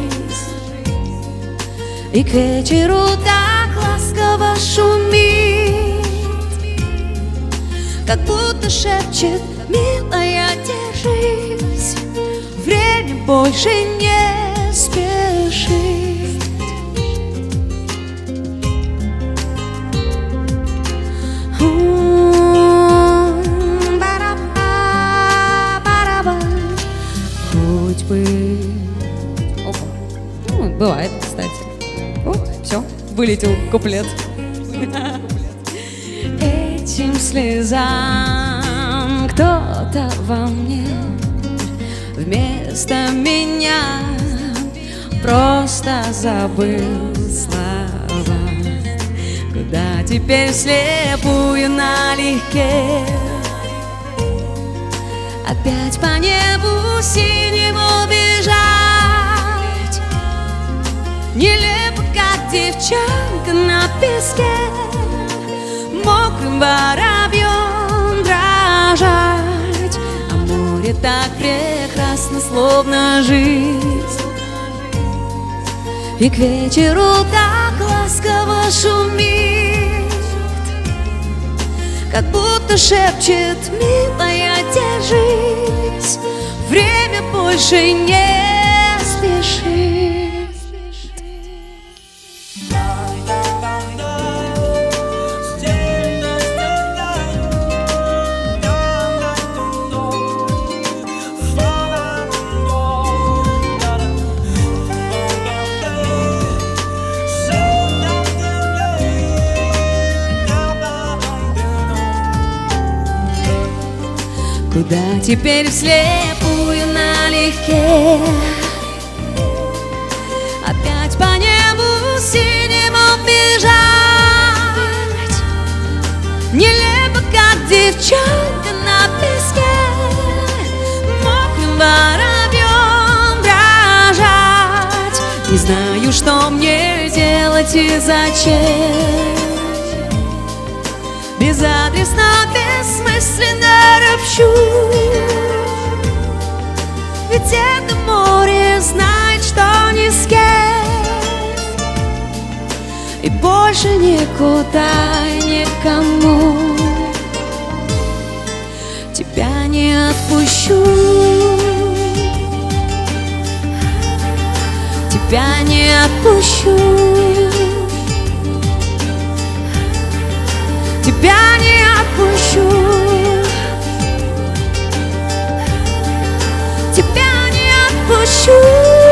и к вечеру так ласково шумит, как будто шепчет: милая, держись, время больше не спешит. Хоть бы...
Опа. Ну, бывает, кстати. Вот, все, вылетел куплет.
Этим слезам кто-то во мне вместо меня просто забыл слова. Куда теперь слепую налегке опять по небу синему бежать? Нелепо, как девчонка на песке, мокрым воробьем дрожать. А море так прекрасно, словно жизнь, и к вечеру так ласково шумит, как будто шепчет: милая, держись, время больше не спешит. Куда теперь вслепую налегке налегке. Опять по небу синему бежать, нелепо, как девчонка на песке, мокрым воробьем дрожать. Не знаю, что мне делать и зачем. Безадресно, бессмысленно ропщу, ведь это море знает, что ни с кем, и больше никуда и никому тебя не отпущу, тебя не отпущу, тебя не отпущу, тебя не отпущу,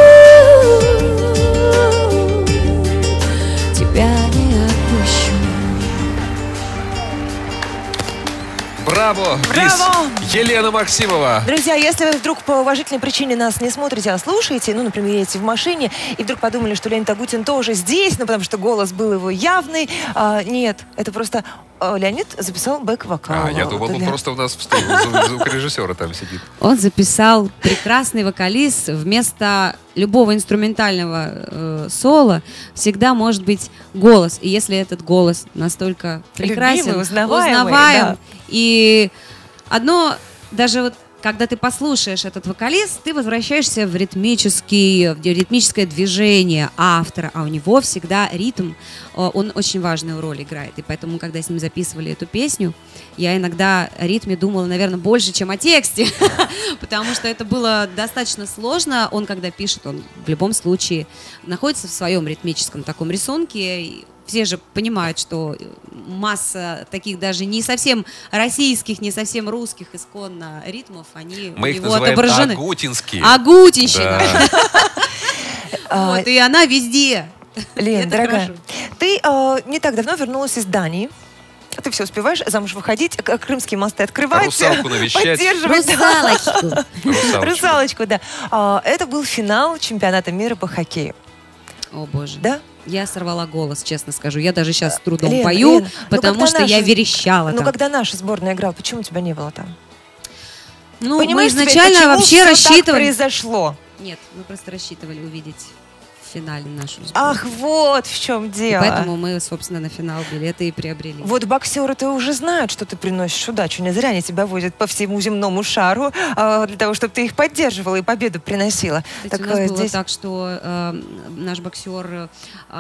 тебя не отпущу.
Браво!
Браво!
Мисс Елена Максимова.
Друзья, если вы вдруг по уважительной причине нас не смотрите, а слушаете, ну, например, едете в машине, и вдруг подумали, что Леонид Агутин тоже здесь, ну, потому что голос был его явный. Нет, это просто Леонид записал бэк-вокал.
Я думал, он просто у нас в студии, звукорежиссера там сидит.
Он записал прекрасный вокалист. Вместо любого инструментального соло всегда может быть голос. И если этот голос настолько прекрасен,
любимый, узнаваемый, да.
И одно, даже вот когда ты послушаешь этот вокалист, ты возвращаешься в ритмическое движение автора, а у него всегда ритм, он очень важную роль играет. И поэтому, когда с ним записывали эту песню, я иногда о ритме думала, наверное, больше, чем о тексте, потому что это было достаточно сложно. Он, когда пишет, он в любом случае находится в своем ритмическом таком рисунке. Все же понимают, что масса таких даже не совсем российских, не совсем русских исконно ритмов, они
Мы
у
их
него
называем
отображены.
агутинские.
Агутинщина.
Да.
Вот, и она везде.
Лен,
Это
дорогая,
хорошо.
ты не так давно вернулась из Дании. Ты все успеваешь замуж выходить, крымские мосты открывать,
Русалку навещать.
поддерживать.
Русалочку.
Русалочку, да. Это был финал чемпионата мира по хоккею.
О, боже.
Да?
Я сорвала голос, честно скажу. Я даже сейчас с трудом
Лен,
пою,
Лен,
потому
когда
что я
наша-
верещала
Ну,
там.
когда наша сборная играла, почему тебя не было там?
Ну, мы
Понимаешь, теперь,
изначально
почему
вообще
всё так
рассчитывали...
произошло?
Нет, мы просто рассчитывали увидеть в финале нашу сборную.
Ах, вот в чем
И
дело.
поэтому мы, собственно, на финал билеты и приобрели.
Вот боксеры-то уже знают, что ты приносишь удачу. Не зря они тебя возят по всему земному шару для того, чтобы ты их поддерживала и победу приносила.
Кстати, у нас было так, что наш боксер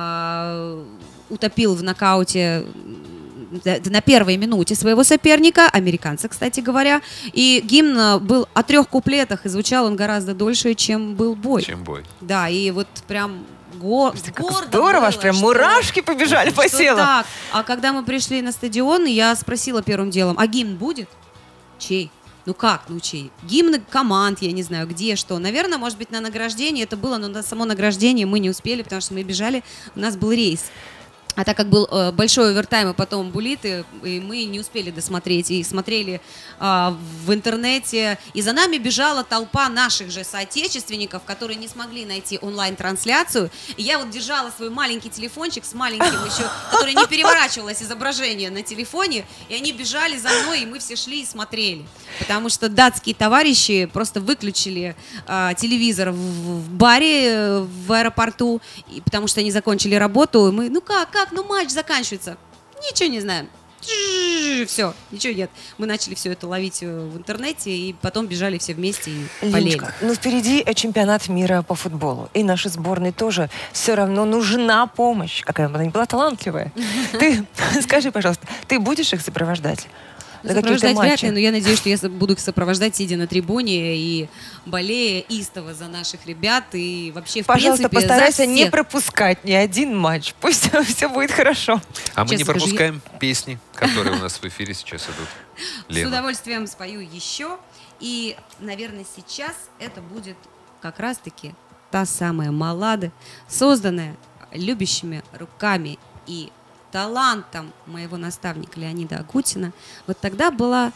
утопил в нокауте на первой минуте своего соперника, американца, кстати говоря, и гимн был о 3 куплетах, и звучал он гораздо дольше, чем был бой.
Чем бой.
Да, и вот прям
Как
гордо
здорово, аж
было,
прям
что-
мурашки побежали по
что
телу.
так. А когда мы пришли на стадион, я спросила первым делом, а гимн будет? Чей? Ну как, ну чей? Гимны команд, я не знаю, где, что. Наверное, может быть, на награждении это было, но на само награждение мы не успели, потому что мы бежали, у нас был рейс. А так как был большой овертайм, и потом булиты, и мы не успели досмотреть, и смотрели в интернете, и за нами бежала толпа наших же соотечественников, которые не смогли найти онлайн-трансляцию, и я вот держала свой маленький телефончик с маленьким еще, который не переворачивалось изображение на телефоне, и они бежали за мной, и мы все шли и смотрели, потому что датские товарищи просто выключили телевизор в баре в аэропорту, и, потому что они закончили работу, и мы, ну как, ну матч заканчивается. Ничего не знаем. Все, ничего нет. Мы начали все это ловить в интернете, и потом бежали все вместе и болели.
Леночка, ну впереди чемпионат мира по футболу. И нашей сборной тоже все равно нужна помощь. Какая бы она ни была талантливая. Ты скажи, пожалуйста, ты будешь их сопровождать?
Ну, сопровождать вряд ли, но я надеюсь, что я буду их сопровождать, сидя на трибуне и болея истово за наших ребят. И вообще, в
Пожалуйста,
принципе,
постарайся
за
не
всех.
пропускать ни один матч. Пусть все будет хорошо.
А мы не
Честно скажу,
пропускаем песни, которые у нас в эфире сейчас идут.
С
Лена.
удовольствием спою еще. И, наверное, сейчас это будет как раз-таки та самая баллада, созданная любящими руками и талантом моего наставника Леонида Агутина. Вот тогда была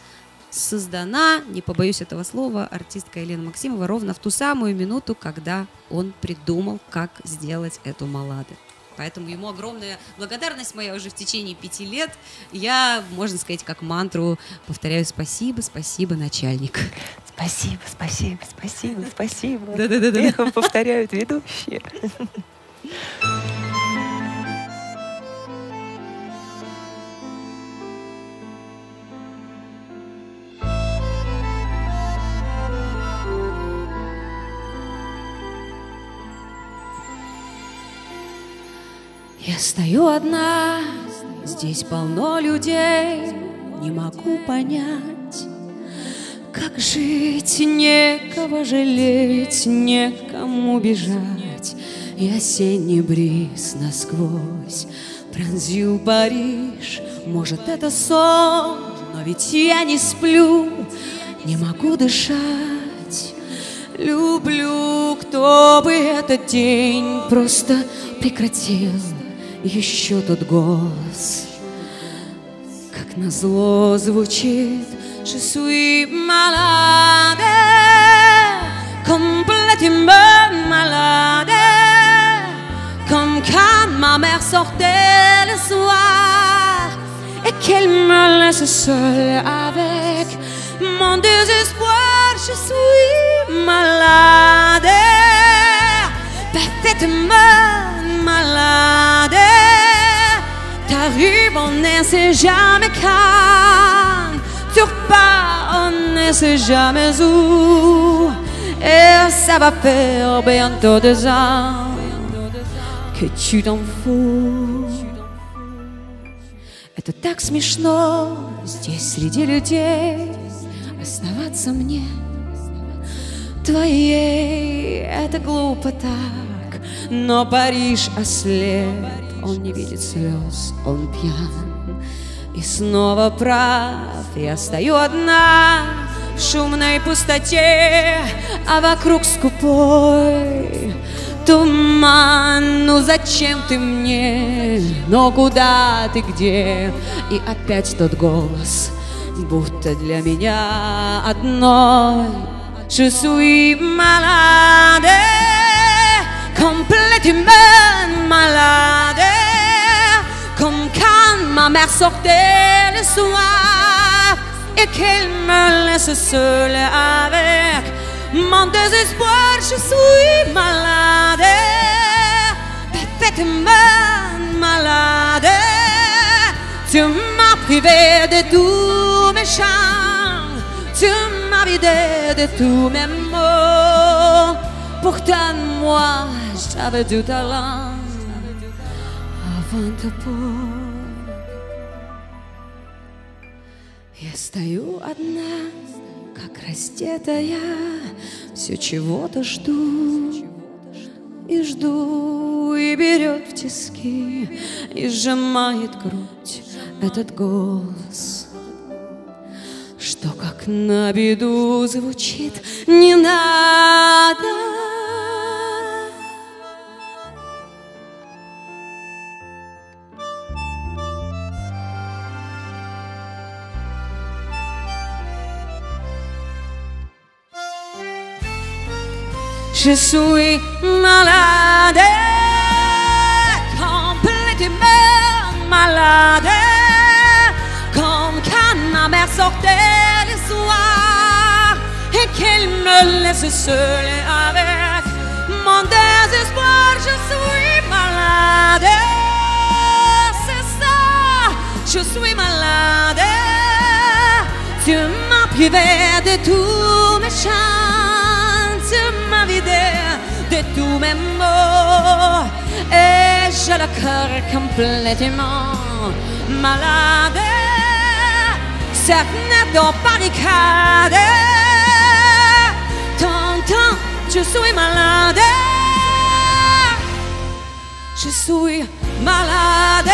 создана, не побоюсь этого слова, артистка Елена Максимова ровно в ту самую минуту, когда он придумал, как сделать эту балладу. Поэтому ему огромная благодарность моя уже в течение 5 лет. Я, можно сказать, как мантру повторяю: спасибо, спасибо, начальник.
Спасибо, спасибо, спасибо, спасибо.
Да-да-да.
Эхом повторяют ведущие.
Я стою одна, здесь полно людей, не могу понять, как жить, некого жалеть, некому бежать. И осенний бриз насквозь пронзил Париж. Может, это сон, но ведь я не сплю, не могу дышать. Люблю, кто бы этот день просто прекратил. Еще тот голос, как назло, звучит: Je suis malade, complètement malade, comme quand ma mère sortait le soir et qu'elle me laisse seule avec mon désespoir. Je suis malade, parfaitement malade. T'arrives, on ne sait jamais quand, tu repars, on ne sait jamais où. Et ça va faire bientôt 2 ans que tu t'en fous. Это так смешно здесь среди людей оставаться мне твоей. Это глупо так, но Париж ослеп. Он не видит слез, он пьян и снова прав. Я стою одна в шумной пустоте, а вокруг скупой туман. Ну зачем ты мне? Но куда ты, где? И опять тот голос, будто для меня одной. Je suis malade, complètement malade, comme quand ma mère sortait le soir et qu'elle me laisse seule avec mon désespoir. Je suis malade, parfaitement malade. Tu m'as privé de tous mes chants, tu m'as vidé de tous mes mots. Pourtant moi j'avais du talent avant ta peau. Я стою одна, как раздетая, все чего-то жду. И жду, и берет в тиски, и сжимает грудь этот голос, что как на беду звучит: не надо. Je suis malade, complètement malade, comme quand ma mère sortait le soir et qu'elle me laisse seule avec mon désespoir. Je suis malade, c'est ça, je suis malade. Tu m'as privé de tous mes chants, tu m'as vidé de tous mes mots, et j'ai le cœur complètement malade. Cette nuit en barricade, t'entends, je suis malade, je suis malade.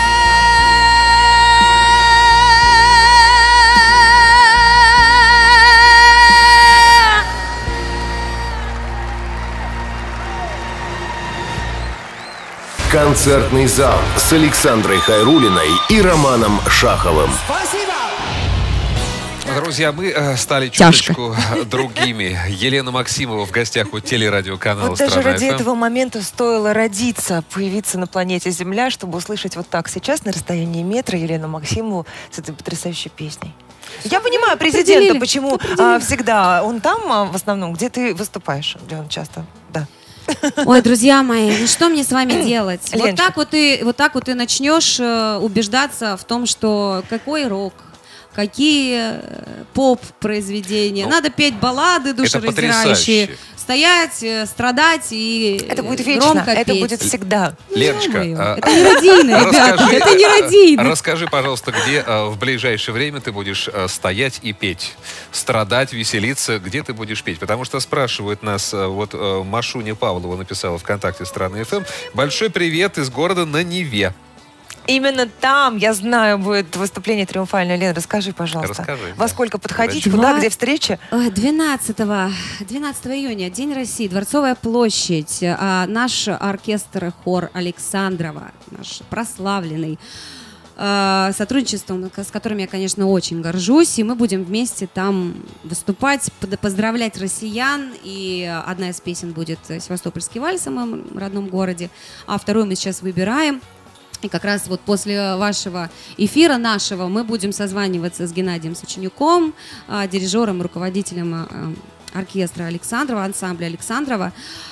Концертный зал с Александрой Хайруллиной и Романом Шаховым.
Друзья, мы стали
Тяжко.
чуточку другими. Елена Максимова в гостях у телерадиоканала
Вот даже
«Страна
ради
FM».
этого момента стоило родиться, появиться на планете Земля, чтобы услышать вот так сейчас на расстоянии метра Елену Максимову с этой потрясающей песней. Я понимаю президента,
Определили.
почему всегда он там, в основном, где ты выступаешь, где он часто, да.
Ой, друзья мои, ну что мне с вами делать?
Леночка.
Вот так вот ты начнешь убеждаться в том, что какой рок, какие поп-произведения.
Ну,
Надо петь баллады душераздирающие,
потрясающе.
стоять, страдать и
Это будет вечно,
громко
это
петь.
будет всегда.
Леночка,
Ё-моё, это не родийно, ребята, это не родийно.
расскажи, пожалуйста, где в ближайшее время ты будешь стоять и петь, страдать, веселиться, где ты будешь петь? Потому что спрашивают нас, вот Машуня Павлова написала ВКонтакте «Страна ФМ». Большой привет из города на Неве.
Именно там, я знаю, будет выступление триумфальное. Лена, расскажи, пожалуйста.
Расскажи,
Во
да.
сколько подходить,
Давай.
куда, где встреча?
12 июня, День России, Дворцовая площадь. Наш оркестр, хор Александрова, наш прославленный, сотрудничеством, с которым я, конечно, очень горжусь. И мы будем вместе там выступать, поздравлять россиян. И одна из песен будет «Севастопольский вальс» в моем родном городе, а вторую мы сейчас выбираем. И как раз вот после вашего эфира нашего мы будем созваниваться с Геннадием Сочинюком, дирижером, руководителем оркестра Александрова, ансамбля Александрова.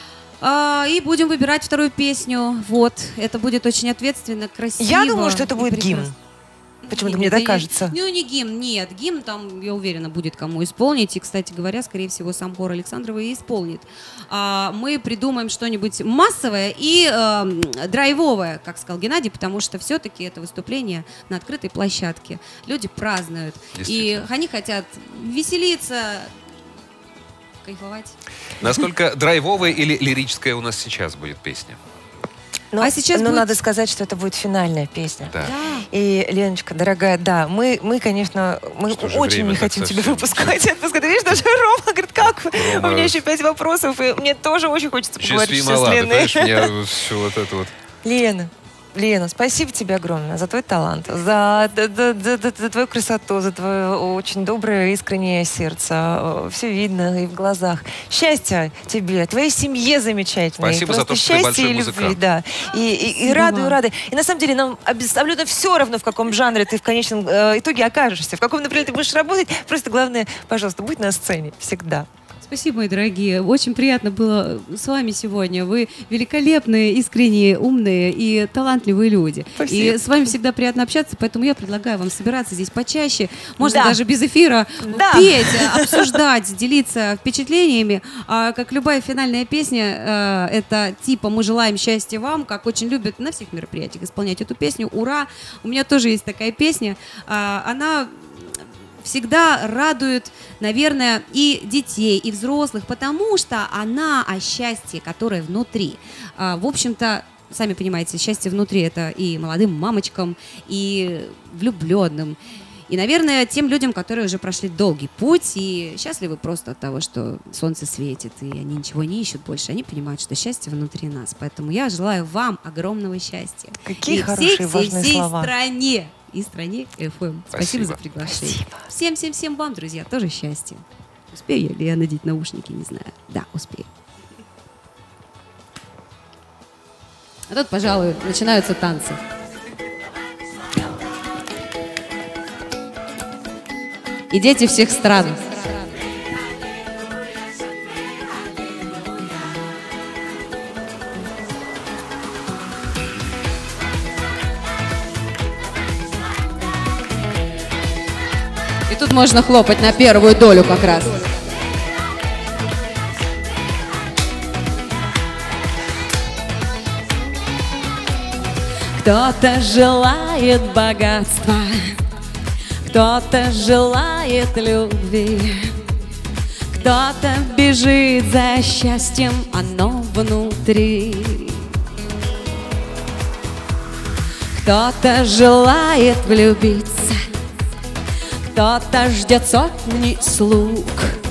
И будем выбирать вторую песню. Вот. Это будет очень ответственно, красиво.
Я думаю, что это
и
будет
прекрасно.
гимн. Почему-то мне так кажется.
Ну, не гимн, нет. Гимн там, я уверена, будет кому исполнить. И, кстати говоря, скорее всего, сам хор Александрова и исполнит. Мы придумаем что-нибудь массовое и драйвовое, как сказал Геннадий, потому что все-таки это выступление на открытой площадке. Люди празднуют. И они хотят веселиться, кайфовать.
Насколько драйвовая или лирическая у нас сейчас будет песня?
Но,
А сейчас будет-
надо сказать, что это будет финальная песня.
Да.
И, Леночка, дорогая, да, мы конечно, мы
Что же,
очень
время
не
так
хотим тебя
совсем.
выпускать. Отпуска. Ты видишь, даже Рома говорит, как вы?
Рома.
У меня еще 5 вопросов, и мне тоже очень хочется поговорить
Счастливый
сейчас с
малады,
Леной.
понимаешь, меня все вот это вот.
Лена, спасибо тебе огромное за твой талант, за твою красоту, за твое очень доброе, искреннее сердце. Все видно и в глазах. Счастья тебе, твоей семье замечательной.
Спасибо за
Просто
то, что ты
счастья
большой
и любви,
музыкант.
да. И рады. И на самом деле нам абсолютно все равно, в каком жанре ты в конечном итоге окажешься, в каком, например, ты будешь работать. Просто главное, пожалуйста, будь на сцене всегда.
Спасибо, мои дорогие. Очень приятно было с вами сегодня. Вы великолепные, искренние, умные и талантливые люди.
Спасибо.
И с вами всегда приятно общаться, поэтому я предлагаю вам собираться здесь почаще. Можно
Да.
даже без эфира
Да.
петь, обсуждать, делиться впечатлениями. А как любая финальная песня, это типа «Мы желаем счастья вам», как очень любят на всех мероприятиях исполнять эту песню. Ура! У меня тоже есть такая песня. Она всегда радует, наверное, и детей, и взрослых, потому что она о счастье, которое внутри. В общем-то, сами понимаете, счастье внутри — это и молодым мамочкам, и влюбленным, и, наверное, тем людям, которые уже прошли долгий путь и счастливы просто от того, что солнце светит, и они ничего не ищут больше. Они понимают, что счастье внутри нас. Поэтому я желаю вам огромного счастья.
Какие
и
хорошие, важные
всей
слова.
стране. И стране FM. Спасибо за приглашение.
Спасибо.
Всем вам, друзья, тоже счастья. Успею ли я надеть наушники, не знаю. Да, успею. А тут, пожалуй, начинаются танцы. И дети всех стран. И тут можно хлопать на первую долю как раз. Кто-то желает богатства, кто-то желает любви, кто-то бежит за счастьем, оно внутри. Кто-то желает влюбиться, кто-то ждет сотни слуг,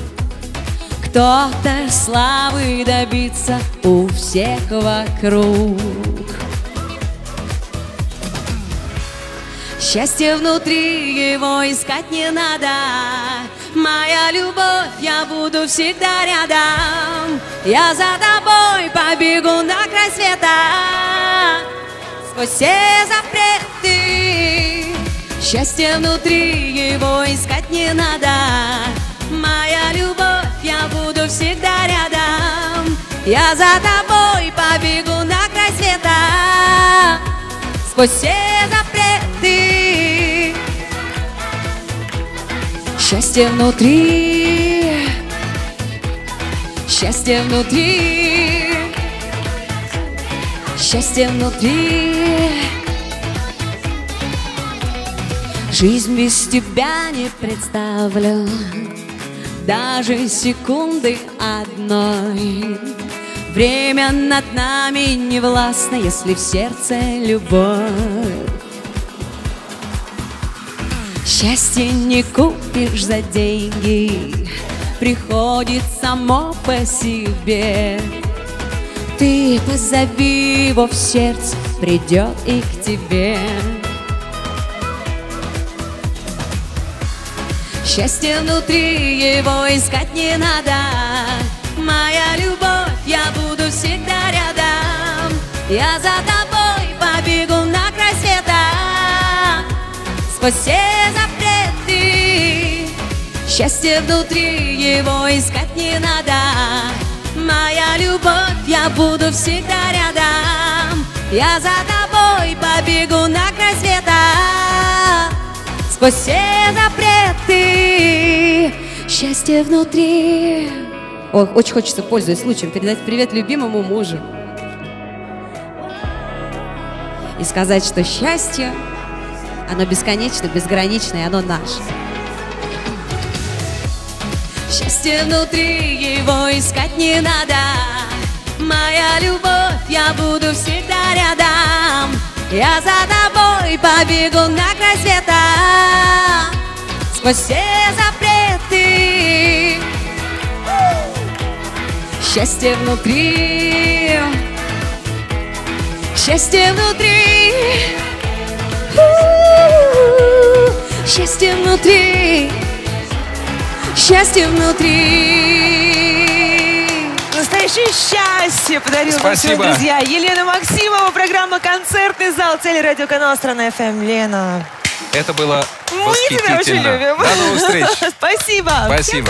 кто-то славы добиться у всех вокруг.
Счастье внутри, его искать не надо. Моя любовь, я буду всегда рядом. Я за тобой побегу на край света, сквозь все запреты. Счастье внутри, его искать не надо. Моя любовь, я буду всегда рядом. Я за тобой побегу на край света, сквозь все запреты. Счастье внутри, счастье внутри, счастье внутри. Жизнь без тебя не представлю, даже секунды одной. Время над нами не властно, если в сердце любовь. Счастье не купишь за деньги, приходит само по себе. Ты позови его в сердце, придет и к тебе. Счастье внутри, его искать не надо. Моя любовь, я буду всегда рядом. Я за тобой побегу на край света, сквозь все запреты. Счастье внутри, его искать не надо. Моя любовь, я буду всегда рядом. Я за тобой побегу на край света, сквозь все запреты. Счастье внутри. Ох, очень хочется, пользуясь случаем, передать привет любимому мужу и сказать, что счастье, оно бесконечно, безгранично, и оно наше. Счастье внутри, его искать не надо. Моя любовь, я буду всегда рядом. Я за тобой побегу на край света, сквозь все запреты. Счастье внутри, счастье внутри, счастье внутри, счастье внутри.
Настоящее счастье подарил нам
Спасибо.
сегодня, друзья. Елена Максимова, программа «Концертный зал», телерадиоканал «Страна ФМ». Лена,
Это было
мы тебя очень
восхитительно.
любим.
До новых встреч.
Спасибо.
Спасибо.